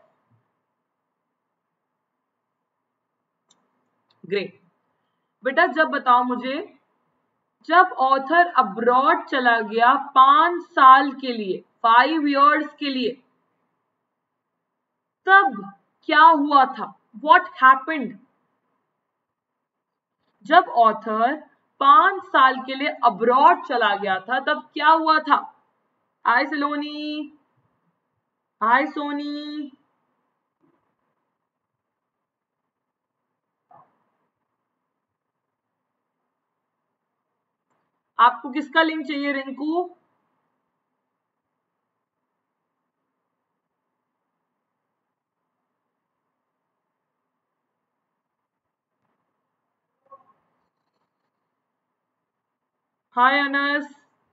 ग्रेट। बेटा जब बताओ मुझे, जब ऑथर अब्रॉड चला गया 5 साल के लिए, 5 इयर्स के लिए, तब क्या हुआ था? What happened? जब ऑथर 5 साल के लिए अब्रॉड चला गया था, तब क्या हुआ था? हाय सलोनी, हाय सोनी, आपको किसका लिंक चाहिए रिंकू? हाय अनस,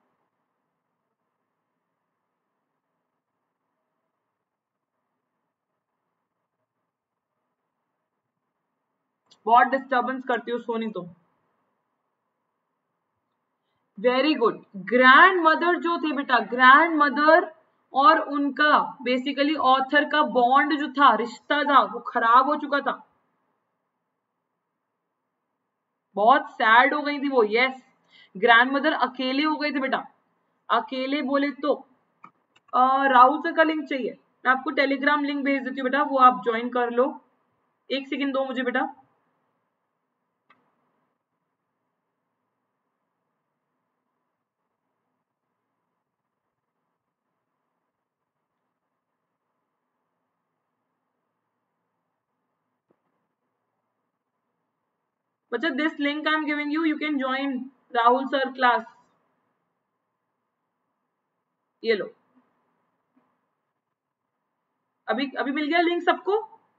बहुत डिस्टर्बेंस करती हो सोनी तुम। Very good. ग्रैंड मदर जो थे बेटा, ग्रैंड मदर और उनका बेसिकली ऑथर का बॉन्ड जो था, रिश्ता था, वो खराब हो चुका था, बहुत सैड हो गई थी वो। यस, ग्रैंड मदर अकेले हो गए थे बेटा। अकेले बोले तो राहुल सर का लिंक चाहिए, मैं आपको टेलीग्राम लिंक भेज देती हूँ बेटा, वो आप ज्वाइन कर लो। एक सेकंड दो मुझे बेटा। बच्चा this link I am giving you, you can join Rahul sir class. ये लो, अभी अभी मिल गया लिंक सबको?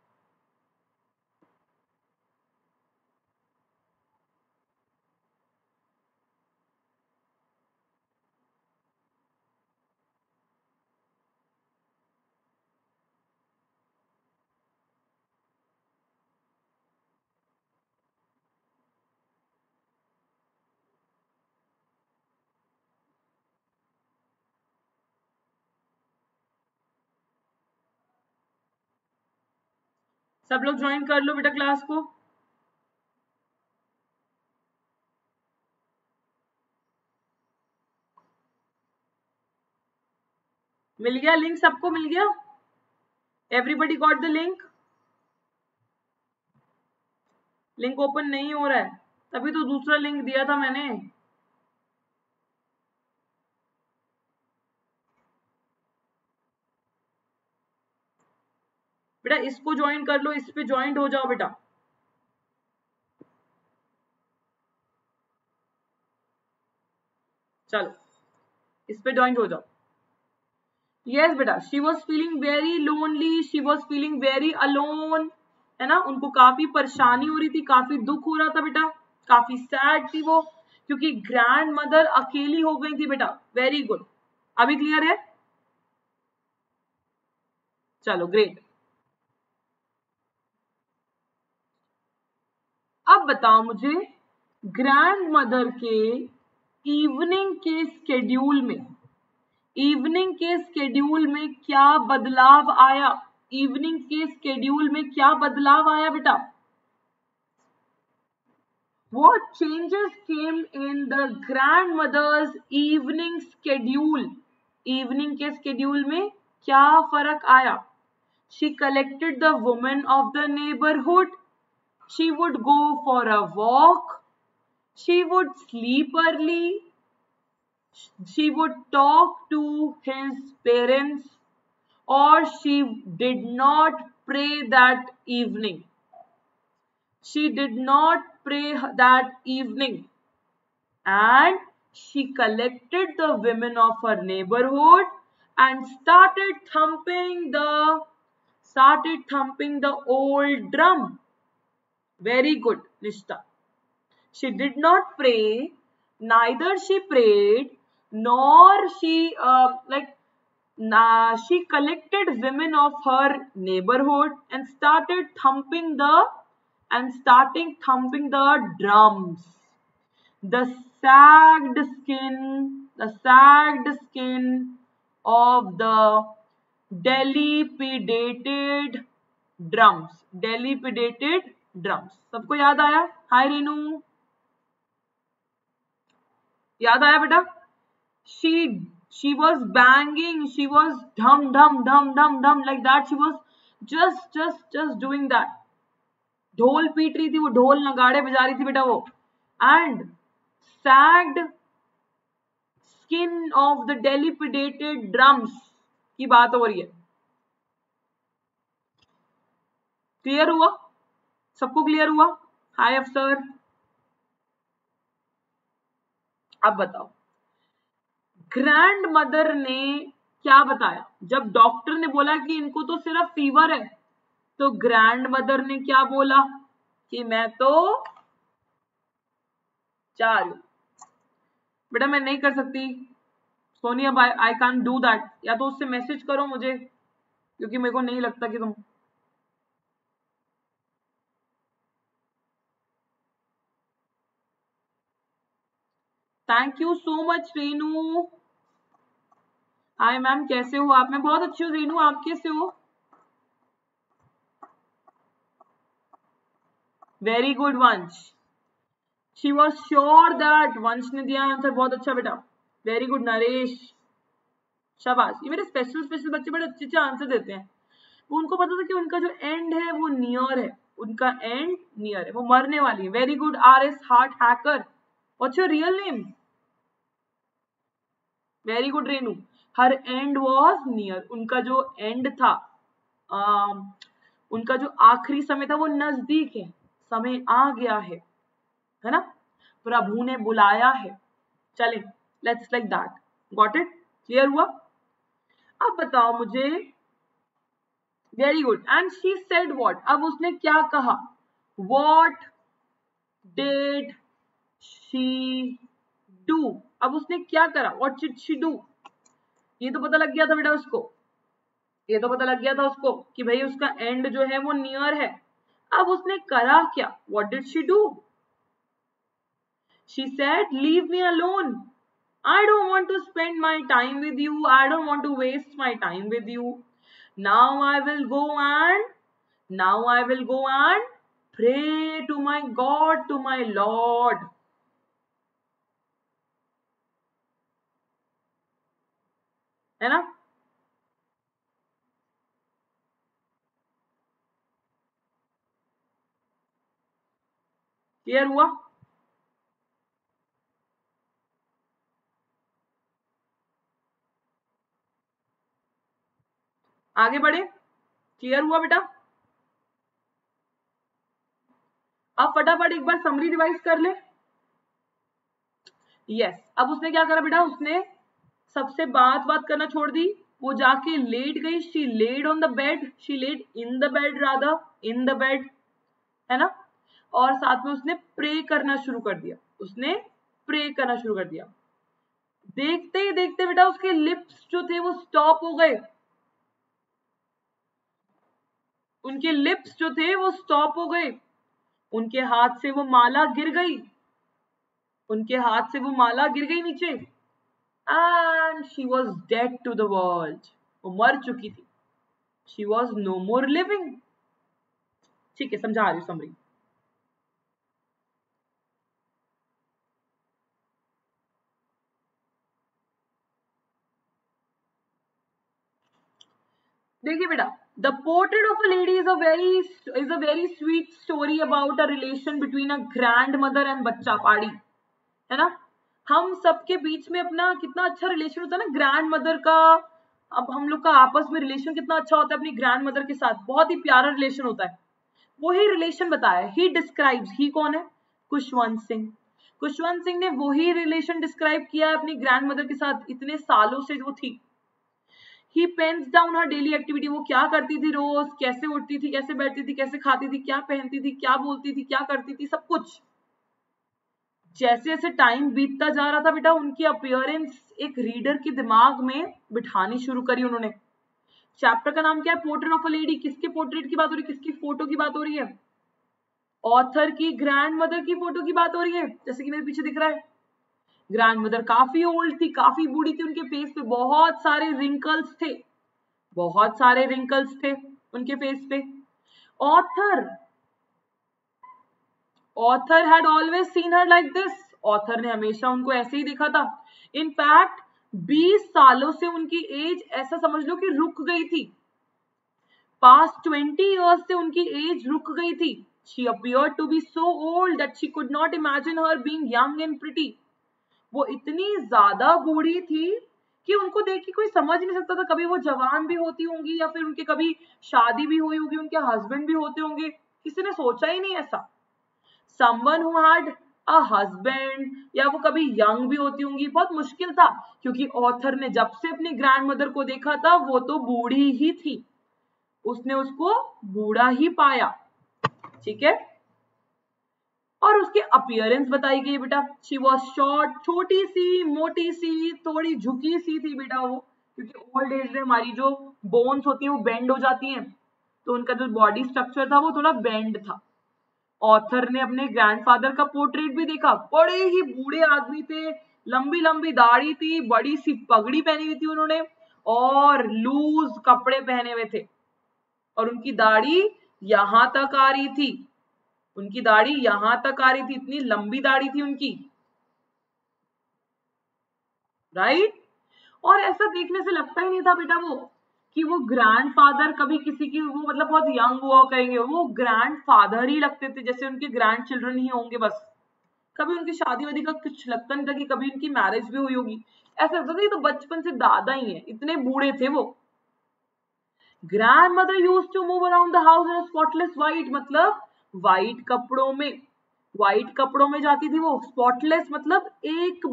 सब लोग ज्वाइन कर लो बेटा क्लास को। मिल गया लिंक सबको? मिल गया? Everybody got the link? Link open नहीं हो रहा है, तभी तो दूसरा लिंक दिया था मैंने। बेटा इसको ज्वाइन कर लो, इस पे ज्वाइन हो जाओ बेटा। चलो इस पे ज्वाइन हो जाओ। यस बेटा, she was feeling very lonely, she was feeling very alone, है ना? उनको काफी परेशानी हो रही थी, काफी दुख हो रहा था बेटा, काफी सैड थी वो, क्योंकि ग्रैंड मदर अकेली हो गई थी बेटा। वेरी गुड, अभी क्लियर है? चलो ग्रेट। अब बताओ मुझे, ग्रैंड मदर के इवनिंग के स्केड्यूल में, इवनिंग के स्केड्यूल में क्या बदलाव आया? इवनिंग के स्केड्यूल में क्या बदलाव आया बेटा? What changes came in the grandmother's evening schedule? Evening के स्केड्यूल में क्या फर्क आया? She collected the women of the neighborhood. She would go for a walk. She would sleep early. She would talk to his parents. or she did not pray that evening. She did not pray that evening, and she collected the women of her neighborhood and started thumping the old drum. Very good, Nishta. She did not pray, neither she prayed, nor she she collected women of her neighborhood and started thumping the drums. The sagged skin of the dilapidated drums. सबको याद आया? हाय रेनू, याद आया बेटा? She was banging, she was dhum like that. She was just doing that. ढोल पीट रही थी वो, ढोल नगाड़े बजा रही थी बेटा वो. And sagged skin of the dilapidated drums की बात हो रही है. क्लियर हुआ? सबको क्लियर हुआ? हाय अफसर, अब बताओ ग्रैंड मदर ने क्या बताया? जब डॉक्टर ने बोला कि इनको तो सिर्फ फीवर है, तो ग्रैंड मदर ने क्या बोला कि मैं तो जा रही हूं. बेटा मैं नहीं कर सकती Sonia, I can do that. या तो उससे मैसेज करो मुझे, क्योंकि मेरे को नहीं लगता कि तुम. Thank you so much Renu. Hi ma'am, कैसे हो आप? मैं बहुत अच्छी हूँ रेनू, आप कैसे हो? Very good Vansh. She was sure that. Vansh ने दिया आंसर, बहुत अच्छा बेटा. वेरी गुड नरेश, शाबाश. ये मेरे स्पेशल बच्चे बड़े अच्छे आंसर देते हैं. उनको पता था कि उनका जो एंड है वो नियर है, उनका एंड नियर है, वो मरने वाली है. Very good RS heart hacker. What's your real name? Very good Renu. Her end was near. उनका जो एंड था, उनका जो आखिरी समय था वो नजदीक है. समय आ गया है ना? प्रभु ने बुलाया है. चले, let's like that. Got it? Clear हुआ? अब बताओ मुझे. Very good. And she said what? अब उसने क्या कहा? What did she do? अब उसने क्या करा? What did she do? ये तो पता लग गया था बेटा उसको, ये तो पता लग गया था उसको कि भाई उसका एंड जो है वो नियर है. अब उसने करा क्या? What did she do? She said leave me alone. I don't want to spend my time with you. I don't want to waste my time with you. Now I will go and pray to my God, to my Lord. है ना? Clear हुआ? आगे बढ़े. Clear हुआ बेटा? अब फटाफट एक बार समरी रिवाइज कर ले. यस. अब उसने क्या करा बेटा? उसने सबसे बात करना छोड़ दी. वो जाके लेट गई. She laid on the bed. She laid in the bed, rather in the bed, है ना? और साथ में उसने प्रे करना शुरू कर दिया. उसने प्रे करना शुरू कर दिया. देखते ही देखते बेटा उसके लिप्स जो थे वो स्टॉप हो गए. उनके लिप्स जो थे वो स्टॉप हो गए. उनके हाथ से वो माला गिर गई. उनके हाथ से वो माला गिर गई नीचे. And she was dead to the world. वो मर चुकी थी. She was no more living. ठीक है, समझा रही हूँ समरी. देखिए बेटा, the portrait of a lady is a very sweet story about a relation between a grand mother and बच्चा पाड़ी, है ना? हम सबके बीच में अपना कितना अच्छा रिलेशन होता है ना ग्रैंड मदर का अब हम लोग का आपस में रिलेशन कितना अच्छा होता है अपनी ग्रैंड मदर के साथ, बहुत ही प्यारा रिलेशन होता है। वही रिलेशन बताया। ही डिस्क्राइब्स, ही कौन है? खुशवंत सिंह। खुशवंत सिंह ने वही रिलेशन डिस्क्राइब किया है अपनी ग्रैंड मदर के साथ, इतने सालों से वो थी। He pens down her daily activity, वो क्या करती थी रोज, कैसे उठती थी, कैसे बैठती थी, कैसे खाती थी, क्या पहनती थी, क्या बोलती थी, क्या करती थी, सब कुछ। जैसे जैसे टाइम बीतता जा रहा था बेटा, उनकी अपीयरेंस एक रीडर के दिमाग में बिठानी शुरू करी उन्होंने। चैप्टर का नाम क्या है? Portrait of a lady. किसके पोर्ट्रेट की बात हो रही है? किसकी फोटो की बात हो रही है? ऑथर की ग्रैंड मदर की फोटो की बात हो रही है, जैसे कि मेरे पीछे दिख रहा है। ग्रैंड मदर काफी ओल्ड थी, काफी बूढ़ी थी, उनके फेस पे बहुत सारे रिंकल्स थे, बहुत सारे रिंकल्स थे उनके फेस पे। Author author had always seen her like this, author ने हमेशा उनको ऐसे ही देखा था। इनफैक्ट 20 सालों से उनकी एज ऐसा समझ लो कि रुक गई थी। पास्ट 20 years से उनकी एज रुक गई थी। She appeared to be so old that she could not imagine her being young and pretty. वो इतनी ज्यादा बूढ़ी थी कि उनको देख के कोई समझ नहीं सकता था कभी वो जवान भी होती होंगी या फिर उनके कभी शादी भी हुई होगी, उनके हस्बैंड भी होते होंगे, किसी ने सोचा ही नहीं ऐसा। Someone who had a husband, या वो कभी यंग भी होती होंगी, बहुत मुश्किल था, क्योंकि ऑथर ने जब से अपनी ग्रैंड मदर को देखा था वो तो बूढ़ी ही थी, उसने उसको बूढ़ा ही पाया। ठीक है, और उसके अपीयरेंस बताई गई बेटा। शी वॉज शॉर्ट, छोटी सी, मोटी सी, थोड़ी झुकी सी थी बेटा वो, क्योंकि ओल्ड एज में हमारी जो बोन्स होती है वो बेंड हो जाती हैं, तो उनका जो बॉडी स्ट्रक्चर था वो थोड़ा बेंड था। ऑथर ने अपने ग्रैंडफादर का पोर्ट्रेट भी देखा, बड़े ही बूढ़े आदमी थे, लंबी लंबी दाढ़ी थी, बड़ी सी पगड़ी पहनी हुई थी उन्होंने, और लूज कपड़े पहने हुए थे, और उनकी दाढ़ी यहां तक आ रही थी, उनकी दाढ़ी यहां तक आ रही थी, इतनी लंबी दाढ़ी थी उनकी, राइट। और ऐसा देखने से लगता ही नहीं था बेटा वो कि वो ग्रैंडफादर कभी किसी की वो मतलब बहुत यंग हुआ करेंगे, वो ग्रैंडफादर ही लगते थे, जैसे उनके ग्रैंड चिल्ड्रन ही होंगे बस। कभी उनकी शादी वादी का कुछ लगता नहीं था कि कभी उनकी मैरिज भी हुई होगी, ऐसा लगता था ये तो बचपन से दादा ही है, इतने बूढ़े थे वो। Grandmother used to move around the house in spotless white, मतलब व्हाइट कपड़ों में, व्हाइट कपड़ों में जाती थी वो। स्पॉटलेस मतलब एक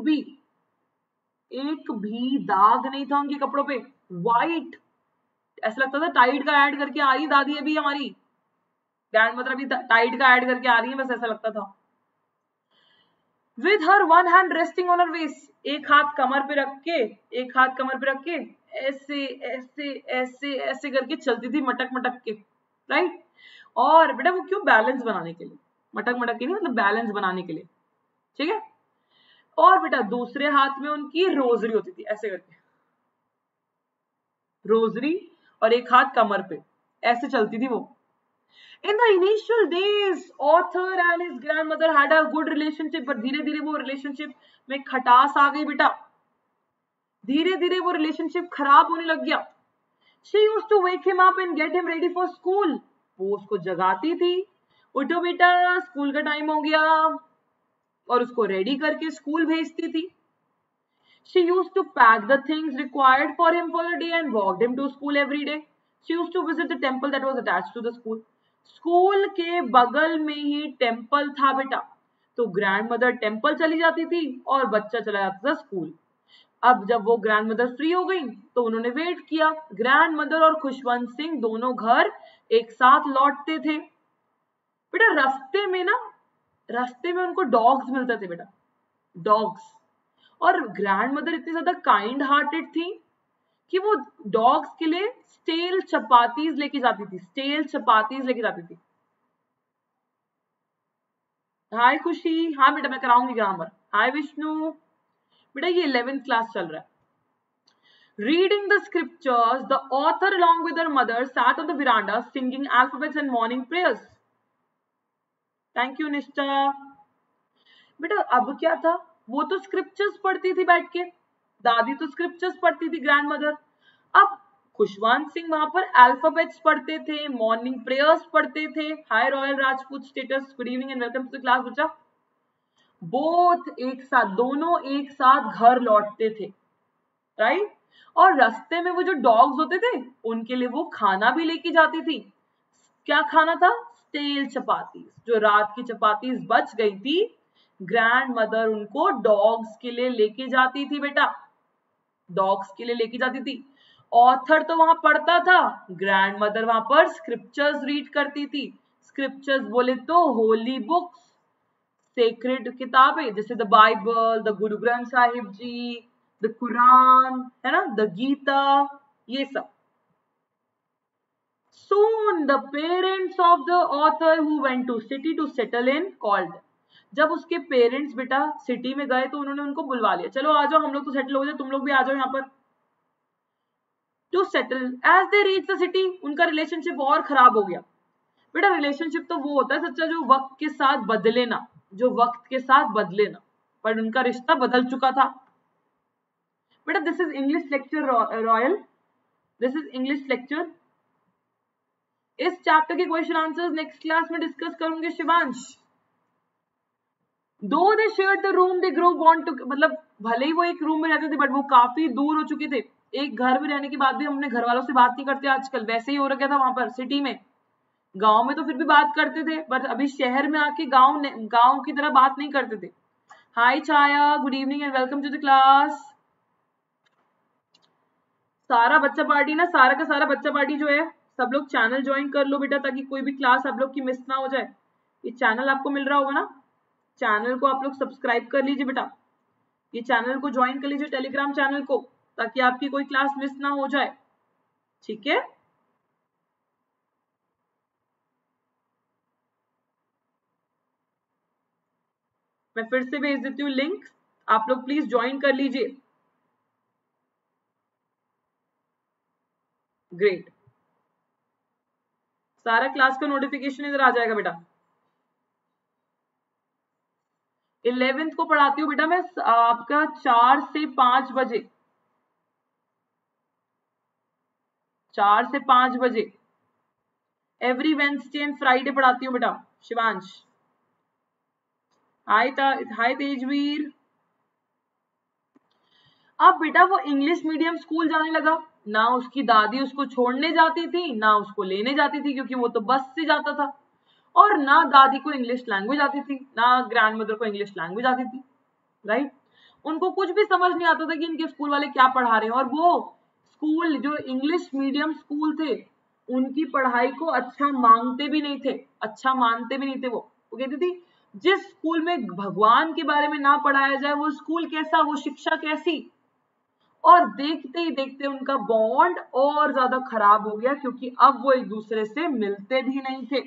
भी दाग नहीं था उनके कपड़ों पे, व्हाइट। ऐसा लगता था टाइड का ऐड करके आ रही दादी अभी हमारी, ग्रैंडमदर अभी टाइड का ऐड करके आ रही है, बस ऐसा लगता था। With her one hand resting on her waist, एक हाथ कमर पे रख के, एक हाथ कमर पे रख के ऐसे ऐसे ऐसे ऐसे करके चलती थी, मटक मटक के, राइट। और बेटा वो क्यों? बैलेंस बनाने के लिए, मटक मटक के नहीं, मतलब बैलेंस बनाने के लिए, ठीक है। और बेटा दूसरे हाथ में उनकी रोजरी होती थी, ऐसे करके रोजरी, और एक हाथ कमर पे, ऐसे चलती थी वो। In the initial days, author and his grandmother had a good relationship, पर धीरे धीरे वो रिलेशनशिप में खटास आ गई बेटा, धीरे धीरे वो रिलेशनशिप खराब होने लग गया। She used to wake him up and get him ready for school. वो उसको जगाती थी, उठो बेटा स्कूल का टाइम हो गया, और उसको रेडी करके स्कूल भेजती थी। She used to pack the things required for him for the day and walked him to school every day. She used to visit the temple that was attached to the school. School के बगल में ही temple था बेटा, तो grandmother temple चली जाती थी और बच्चा चला जाता था स्कूल। अब जब वो ग्रैंडमदर फ्री हो गई तो उन्होंने वेट किया, ग्रैंडमदर और खुशवंत सिंह दोनों घर एक साथ लौटते थे। बेटा रास्ते में उनको डॉग्स मिलते थे बेटा, डॉग्स। और ग्रैंडमदर इतनी ज्यादा काइंड हार्टेड थी कि वो डॉग्स के लिए स्टेल चपातीज लेके जाती थी, स्टेल चपातीज लेके जाती थी। हाय खुशी, हाँ बेटा मैं कराऊंगी ग्रामर। हाय विष्णु, बेटा ये 11th क्लास चल रहा है। Reading the scriptures, the author along with her mother sat on the veranda singing alphabets and morning prayers. Thank you निष्ठा। बेटा अब क्या था, वो तो स्क्रिप्चर्स पढ़ती थी बैठ के, दादी तो स्क्रिप्चर्स पढ़ती थी ग्रैंडमदर। अब खुशवंत सिंह वहां पर अल्फाबेट्स पढ़ते थे, मॉर्निंग प्रेयर्स पढ़ते थे। Hi royal Rajput status, good evening and welcome to the class बच्चा। बोथ एक साथ, दोनों एक साथ घर लौटते थे, राइट। और रास्ते में वो जो डॉग्स होते थे उनके लिए वो खाना भी लेके जाती थी। क्या खाना था? स्टेल चपाती। जो रात की चपाती बच गई थी, ग्रैंड मदर उनको डॉग्स के लिए लेके जाती थी बेटा, डॉग्स के लिए लेके जाती थी। ऑथर तो वहां पढ़ता था, ग्रैंड मदर वहां पर स्क्रिप्चर्स रीड करती थी। स्क्रिप्चर्स बोले तो होली बुक्स, सेक्रेड किताबें, जैसे the Bible, the Guru Granth Sahib ji, the Quran, है ना, द गीता, ये सब। Soon the parents of the author who went to city to settle in called. जब उसके पेरेंट्स बेटा सिटी में गए तो उन्होंने उनको बुलवा लिया, चलो आ जाओ, हम लोग तो सेटल हो जाए, तुम लोग भी आ जाओ यहाँ पर। To settle as they reach the city, उनका रिलेशनशिप और खराब हो गया। बेटा रिलेशनशिप तो वो होता है सच्चा जो वक्त के साथ बदले ना, जो वक्त के साथ बदले ना, पर उनका रिश्ता बदल चुका था। बेटा this is English lecture royal, this is English lecture. इस चैप्टर के क्वेश्चन आंसर्स नेक्स्ट क्लास में डिस्कस करूंगे Shivansh. Though they shared the room they grow bond too, मतलब भले ही वो एक रूम में रहते थे बट वो काफी दूर हो चुके थे। एक घर में रहने के बाद भी हम अपने घर वालों से बात नहीं करते आजकल, वैसे ही हो रखा था वहां पर सिटी में। गांव में तो फिर भी बात करते थे, बट अभी शहर में आके गांव की तरह बात नहीं करते थे। Hi Chhaya, good evening and welcome to the class. सारा बच्चा पार्टी ना, सारा का सारा बच्चा पार्टी जो है, सब लोग चैनल ज्वाइन कर लो बेटा, ताकि कोई भी क्लास आप लोग की मिस ना हो जाए। ये चैनल आपको मिल रहा होगा ना, चैनल को आप लोग सब्सक्राइब कर लीजिए बेटा, ये चैनल को ज्वाइन कर लीजिए, टेलीग्राम चैनल को, ताकि आपकी कोई क्लास मिस ना हो जाए, ठीक है। मैं फिर से भेज देती हूँ लिंक, आप लोग प्लीज ज्वाइन कर लीजिए। ग्रेट, सारा क्लास का नोटिफिकेशन इधर आ जाएगा बेटा। 11th को पढ़ाती हूँ बेटा मैं आपका 4 से 5 बजे, 4 से 5 बजे एवरी वेंसडे एंड फ्राइडे पढ़ाती हूँ बेटा शिवांश। हाय तेजवीर। अब बेटा वो इंग्लिश मीडियम स्कूल जाने लगा, ना उसकी दादी उसको छोड़ने जाती थी ना उसको लेने जाती थी, क्योंकि वो तो बस से जाता था, और ना दादी को इंग्लिश लैंग्वेज आती थी, ना ग्रैंड मदर को इंग्लिश लैंग्वेज आती थी, राइट। उनको कुछ भी समझ नहीं आता था कि इनके स्कूल वाले क्या पढ़ा रहे हैं। और वो स्कूल जो इंग्लिश मीडियम स्कूल थे उनकी पढ़ाई को अच्छा मांगते भी नहीं थे, अच्छा मानते भी नहीं थे। वो कहती थी जिस स्कूल में भगवान के बारे में ना पढ़ाया जाए वो स्कूल कैसा, वो शिक्षा कैसी। और देखते ही देखते उनका बॉन्ड और ज्यादा खराब हो गया, क्योंकि अब वो एक दूसरे से मिलते भी नहीं थे।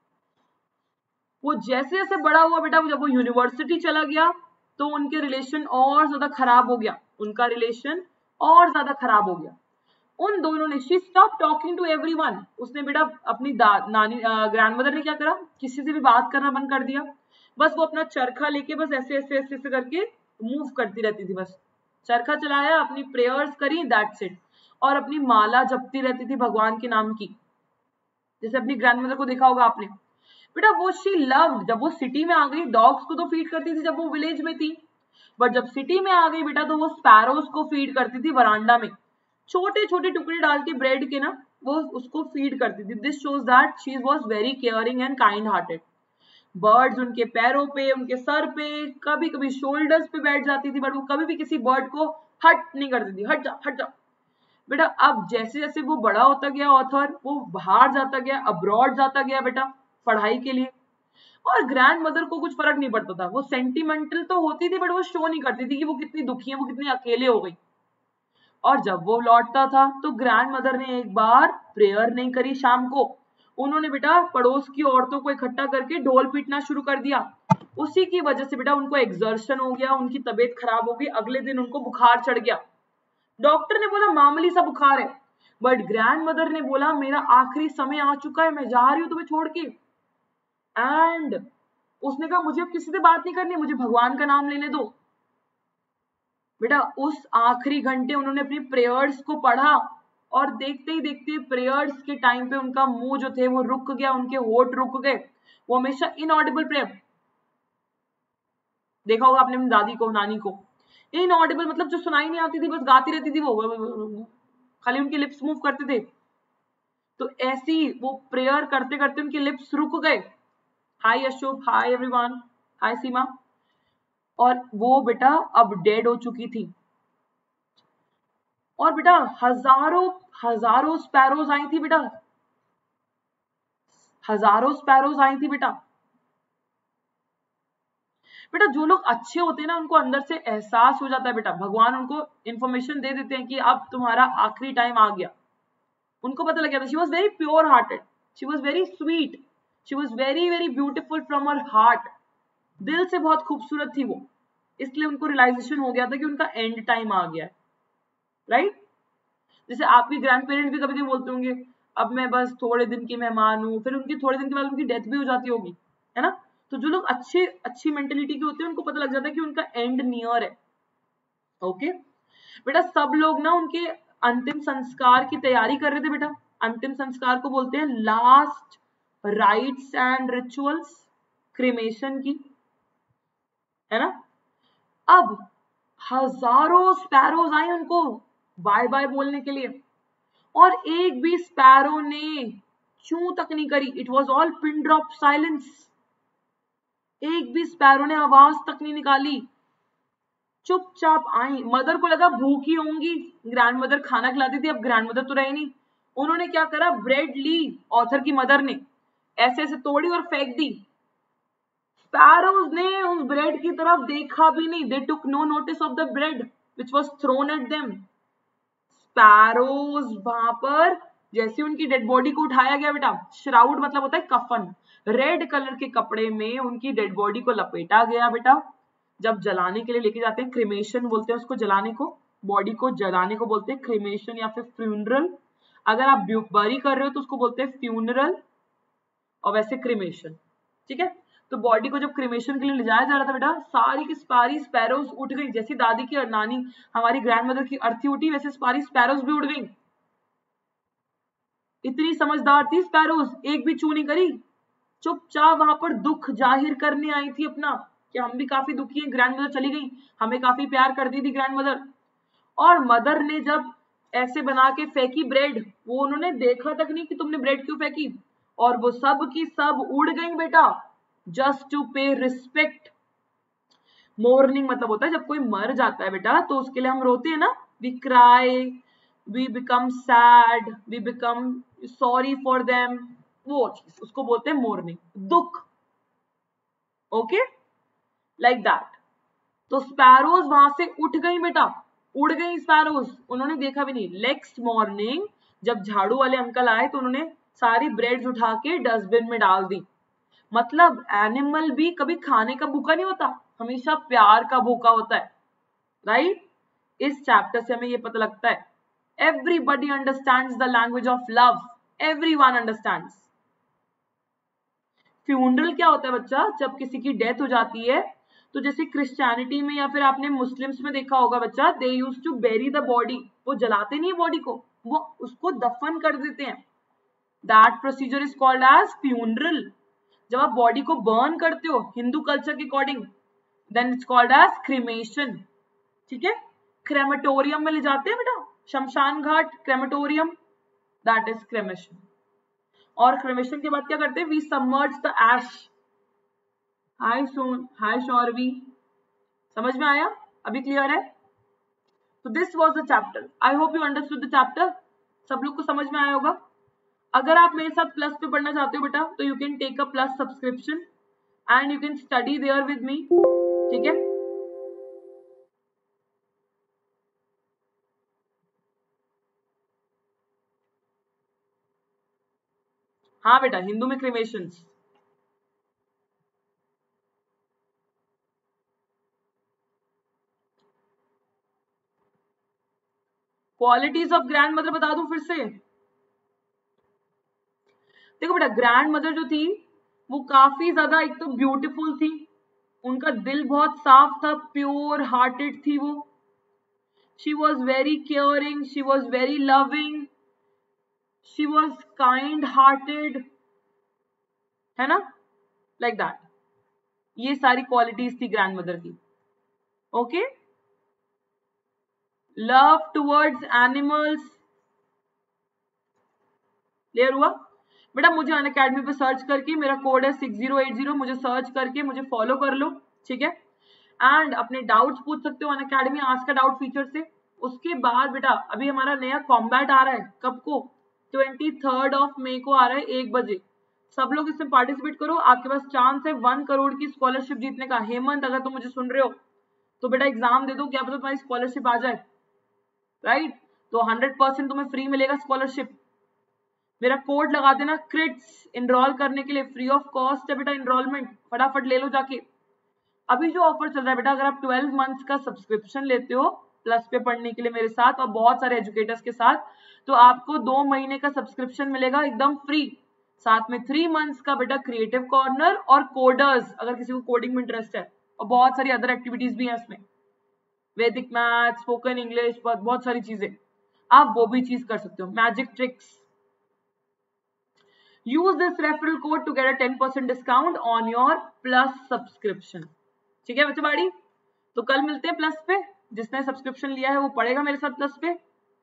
वो जैसे जैसे बड़ा हुआ बेटा, जब वो यूनिवर्सिटी चला गया तो उनके रिलेशन और ज्यादा खराब हो गया, उनका रिलेशन और ज्यादा खराब हो गया। उन दोनों ने she stop talking to everyone, उसने बेटा अपनी नानी ग्रैंड मदर ने क्या करा, किसी से भी बात करना बंद कर दिया। बस वो अपना चरखा लेके बस ऐसे ऐसे ऐसे ऐसे करके मूव करती रहती थी, बस चरखा चलाया, अपनी प्रेयर्स करी, दैट्स इट। और अपनी माला जपती रहती थी भगवान के नाम की, जैसे अपनी ग्रैंड मदर को देखा होगा आपने बेटा। वो शी लव्ड, जब वो सिटी में आ गई डॉग्स को तो फीड करती थी जब वो विलेज में थी, बट जब सिटी में आ गई बेटा तो वो स्पैरोज को फीड करती थी वरांडा में, छोटे छोटे टुकड़े डाल के ब्रेड के ना वो उसको फीड करती थी। This shows that she was very caring and kind hearted. Birds उनके पैरों पे, उनके सर पे, कभी कभी शोल्डर्स पे बैठ जाती थी, बट वो कभी भी किसी बर्ड को हट नहीं करती थी, हट जा हट जा। बेटा अब जैसे जैसे वो बड़ा होता गया ऑथर, वो बाहर जाता गया, अब्रॉड जाता गया बेटा पढ़ाई के लिए, और ग्रैंड मदर को कुछ फर्क नहीं पड़ता था। वो सेंटिमेंटल तो होती थी बट वो शो नहीं करती थी कि वो कितनी दुखी है, वो कितनी अकेले हो गई। और जब वो लौटता था तो ग्रैंड मदर ने एक बार प्रेयर नहीं करी शाम को, उन्होंने बेटा पड़ोस की औरतों को इकट्ठा करके ढोल पीटना शुरू कर दिया। उसी की वजह से बेटा उनको एक्सर्शन हो गया, उनकी तबीयत खराब हो गई, अगले दिन उनको बुखार चढ़ गया। डॉक्टर ने बोला मामूली सा बुखार है, बट ग्रैंड मदर ने बोला मेरा आखिरी समय आ चुका है, मैं जा रही हूँ तुम्हें छोड़ के। एंड उसने कहा मुझे अब किसी से बात नहीं करनी, मुझे भगवान का नाम लेने दो। बेटा उस आखिरी घंटे उन्होंने अपनी प्रेयर्स को पढ़ा, और देखते ही देखते प्रेयर्स के टाइम पे उनका मुंह जो थे वो रुक गया, उनके होठ रुक गए, वो हमेशा इनऑडिबल प्रेयर। देखा होगा आपने अपनी दादी को, नानी को, इनऑडिबल मतलब जो सुनाई नहीं आती थी, बस गाती रहती थी वो, खाली उनके लिप्स मूव करते थे। तो ऐसी वो प्रेयर करते करते उनके लिप्स रुक गए। हाय अशुभ, हाय एवरीवन, हाय सीमा। और वो बेटा अब डेड हो चुकी थी। और बेटा हजारों हजारों स्पैरोज आई थी बेटा, हजारों स्पैरोज आई थी बेटा। बेटा जो लोग अच्छे होते हैं ना, उनको अंदर से एहसास हो जाता है बेटा, भगवान उनको इंफॉर्मेशन दे देते हैं कि अब तुम्हारा आखिरी टाइम आ गया। उनको पता लग गया था। She was very pure hearted, she was very sweet, she was very very beautiful from her heart. दिल से बहुत खूबसूरत थी वो, इसलिए उनको रियलाइजेशन हो गया था कि उनका एंड टाइम आ गया है। राइट? जैसे आपके ग्रैंड पेरेंट्स भी कभी कभी बोलते होंगे अब मैं बस थोड़े दिन की मेहमान हूँ, फिर उनकी थोड़े दिन के बाद उनकी डेथ भी हो जाती होगी, है ना? तो जो लोग अच्छी मेंटेलिटी के होते हैं, उनको पता लग जाता है कि उनका एंड नियर है। ओके बेटा, सब लोग ना उनके अंतिम संस्कार की तैयारी कर रहे थे बेटा। अंतिम संस्कार को बोलते हैं last rites and rituals, cremation की, है ना? अब हजारों स्पैरोज आई उनको बाय बाय बोलने के लिए, और एक भी स्पैरो ने चूं तक नहीं करी। It was all pin drop silence. एक भी स्पैरो ने आवाज तक नहीं निकाली, चुपचाप आई। मदर को लगा भूखी होंगी, ग्रैंड मदर खाना खिलाती थी, अब ग्रैंड मदर तो रही नहीं। उन्होंने क्या करा, ब्रेड ली, ऑथर की मदर ने ऐसे ऐसे तोड़ी और फेंक दी। स्पैरोज ने उस ब्रेड की तरफ देखा भी नहीं। They took no notice of the bread which was thrown at them. Sparrows वहां पर जैसे उनकी डेड बॉडी को उठाया गया बेटा, श्राउड मतलब होता है कफन, रेड कलर के कपड़े में उनकी डेड बॉडी को लपेटा गया बेटा। जब जलाने के लिए लेके जाते हैं, क्रिमेशन बोलते हैं उसको, जलाने को, बॉडी को जलाने को बोलते हैं क्रिमेशन या फिर फ्यूनरल। अगर आप बरी कर रहे हो तो उसको बोलते हैं फ्यूनरल, और वैसे क्रिमेशन। ठीक है? तो बॉडी को जब क्रिमेशन के लिए ले जाया जा रहा था बेटा, सारी की सारी स्पैरोज उठ गई। जैसी दादी की और नानी हमारी ग्रैंडमदर की अर्थी उठी, वैसे सारी स्पैरोज भी उड़ गई। इतनी समझदार थी स्पैरोज, एक भी चू नहीं करी, चुपचाप वहां पर दुख जाहिर करने आई थी अपना, कि हम भी काफी दुखी हैं, ग्रैंडमदर चली गई, हमें काफी प्यार करती थी ग्रैंडमदर। और मदर ने जब ऐसे बना के फेंकी ब्रेड, वो उन्होंने देखा तक नहीं कि तुमने ब्रेड क्यों फेंकी, और वो सब की सब उड़ गई बेटा, just to pay respect. Mourning मतलब होता है जब कोई मर जाता है बेटा, तो उसके लिए हम रोते हैं ना, we cry, we become sad, we become sorry for them, वो चीज उसको बोलते हैं मोर्निंग, दुख। Okay, like that. तो स्पैरोज वहां से उठ गई बेटा, उड़ गई स्पैरोज, उन्होंने देखा भी नहीं। नेक्स्ट मॉर्निंग जब झाड़ू वाले अंकल आए तो उन्होंने सारी ब्रेड्स उठा के डस्टबिन में डाल दी। मतलब एनिमल भी कभी खाने का भूखा नहीं होता, हमेशा प्यार का भूखा होता है। राइट? इस चैप्टर से हमें ये पता लगता है, everybody understands the language of love, everyone understands. Funeral क्या होता है बच्चा, जब किसी की डेथ हो जाती है, तो जैसे क्रिश्चियनिटी में या फिर आपने मुस्लिम्स में देखा होगा बच्चा, they use to bury the body, वो जलाते नहीं है बॉडी को, वो उसको दफन कर देते हैं। That procedure is called as funeral. जब आप बॉडी को बर्न करते हो हिंदू कल्चर के according, then it's called as cremation. ठीक है? क्रेमेटोरियम में ले जाते हैं बेटा, शमशान घाट, क्रेमेटोरियम, दैट इज क्रेमेशन। और क्रेमेशन के बाद क्या करते हैं, we submerge the ash. Hi son, hi Shauravi, समझ में आया? अभी क्लियर है? तो this was the chapter, I hope you understood the chapter. सब लोग को समझ में आया होगा। अगर आप मेरे साथ प्लस पे पढ़ना चाहते हो बेटा, तो you can take a Plus subscription and you can study there with me. ठीक है? हाँ बेटा, हिंदू में cremations. Qualities of grandmother बता दूं फिर से? देखो बेटा, ग्रैंड मदर जो थी वो काफी ज्यादा, एक तो ब्यूटीफुल थी, उनका दिल बहुत साफ था, प्योर हार्टेड थी वो। She was very caring, she was very loving, she was kind hearted, है ना? Like that. ये सारी क्वालिटीज थी ग्रैंड मदर की। Okay? Love towards animals, clear हुआ बेटा? मुझे अनअकैडमी पे सर्च करके, मेरा कोड है 6080, मुझे सर्च करके मुझे फॉलो कर लो, ठीक है? एंड अपने डाउट्स पूछ सकते हो अनअकैडमी आज का डाउट फीचर से। उसके बाद बेटा अभी हमारा नया कॉम्बैट आ रहा है, कब को? 23 मई को आ रहा है 1 बजे। सब लोग इसमें पार्टिसिपेट करो, आपके पास चांस है 1 करोड़ की स्कॉलरशिप जीतने का। हेमंत अगर तुम मुझे सुन रहे हो तो बेटा एग्जाम दे दो, क्या पता तुम्हारी स्कॉलरशिप आ जाए, राइट? तो 100% तुम्हें फ्री मिलेगा स्कॉलरशिप। मेरा कोड लगा देना क्रिट्स, इनरोल करने के लिए फ्री ऑफ कॉस्ट है बेटा इनरोलमेंट, फटाफट ले लो जाके। अभी जो ऑफर चल रहा है बेटा, अगर आप 12 मंथ्स का सब्सक्रिप्शन लेते हो प्लस पे पढ़ने के लिए मेरे साथ और बहुत सारे एजुकेटर्स के साथ, तो आपको 2 महीने का सब्सक्रिप्शन मिलेगा एकदम फ्री। साथ में 3 मंथ्स का बेटा क्रिएटिव कॉर्नर और कोडर्स, अगर किसी को कोडिंग में इंटरेस्ट है, और बहुत सारी अदर एक्टिविटीज भी हैं इसमें, वैदिक मैथ, स्पोकन इंग्लिश, बहुत सारी चीजें, आप वो भी चीज कर सकते हो, magic tricks. Use this referral code to get a 10% discount on your Plus subscription, ठीक है बच्चे बाड़ी? तो कल मिलते हैं प्लस पे, जिसने सब्सक्रिप्शन लिया है वो पढ़ेगा मेरे साथ प्लस पे।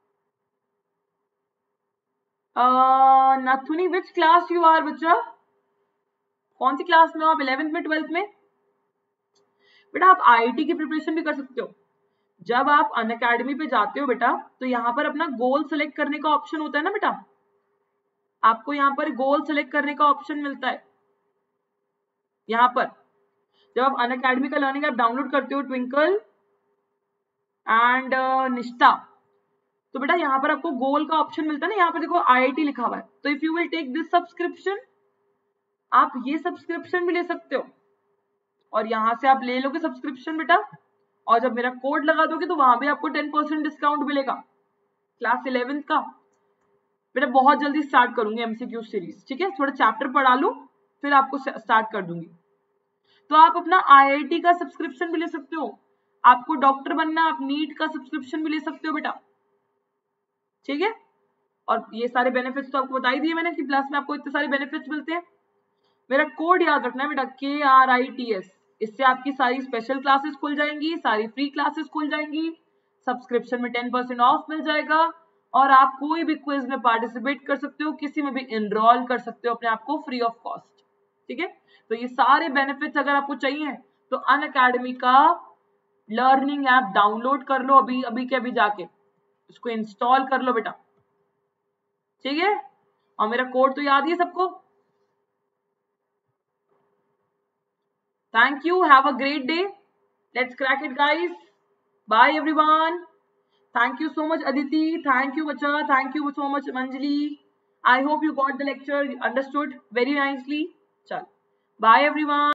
Nathuni which class you are बच्चा? कौन सी क्लास में हो आप? 11th में, 12th में? बेटा आप आईआईटी की प्रिपरेशन भी कर सकते हो। जब आप अनअकैडमी पे जाते हो बेटा, तो यहाँ पर अपना गोल सेलेक्ट करने का ऑप्शन होता है ना बेटा, आपको यहाँ पर गोल सेलेक्ट करने का ऑप्शन मिलता है। यहाँ पर जब आप अनअकैडमी का लर्निंग ऐप डाउनलोड करते हो, ट्विंकल एंड निष्ठा, तो बेटा यहाँ पर आपको गोल का ऑप्शन मिलता है ना, यहाँ पर देखो आईआईटी लिखा हुआ है। तो if you will take this subscription, आप ये सब्सक्रिप्शन भी ले सकते हो, और यहाँ से आप ले लोगे सब्सक्रिप्शन बेटा, और जब मेरा कोड लगा दोगे तो वहां भी आपको 10% डिस्काउंट मिलेगा क्लास 11th का। बेटा बहुत जल्दी स्टार्ट करूंगी एमसीक्यू सीरीज, ठीक है? थोड़ा चैप्टर पढ़ा लूं फिर आपको स्टार्ट कर दूंगी। तो आप अपना आईआईटी का सब्सक्रिप्शन भी ले सकते हो, आपको डॉक्टर बनना, आप नीट का सब्सक्रिप्शन भी ले सकते हो बेटा, ठीक है? और ये सारे बेनिफिट्स तो आपको बता ही दिए मैंने कि प्लस में आपको इतने सारे बेनिफिट्स मिलते हैं। मेरा कोड याद रखना है बेटा, KRITS, इससे आपकी सारी स्पेशल क्लासेस खुल जाएंगी, सारी फ्री क्लासेस खुल जाएंगी, सब्सक्रिप्शन में 10% ऑफ मिल जाएगा, और आप कोई भी क्विज में पार्टिसिपेट कर सकते हो, किसी में भी एनरोल कर सकते हो अपने आप को फ्री ऑफ कॉस्ट, ठीक है? तो ये सारे बेनिफिट्स अगर आपको चाहिए तो अनअकैडमी का लर्निंग ऐप डाउनलोड कर लो अभी अभी के अभी जाके, उसको इंस्टॉल कर लो बेटा, ठीक है? और मेरा कोड तो याद ही है सबको। Thank you. Have a great day. Let's crack it, guys. Bye, everyone. Thank you so much, Aditi. Thank you, Bacha. Thank you so much, Manjali. I hope you got the lecture, understood very nicely. Chal. Bye, everyone.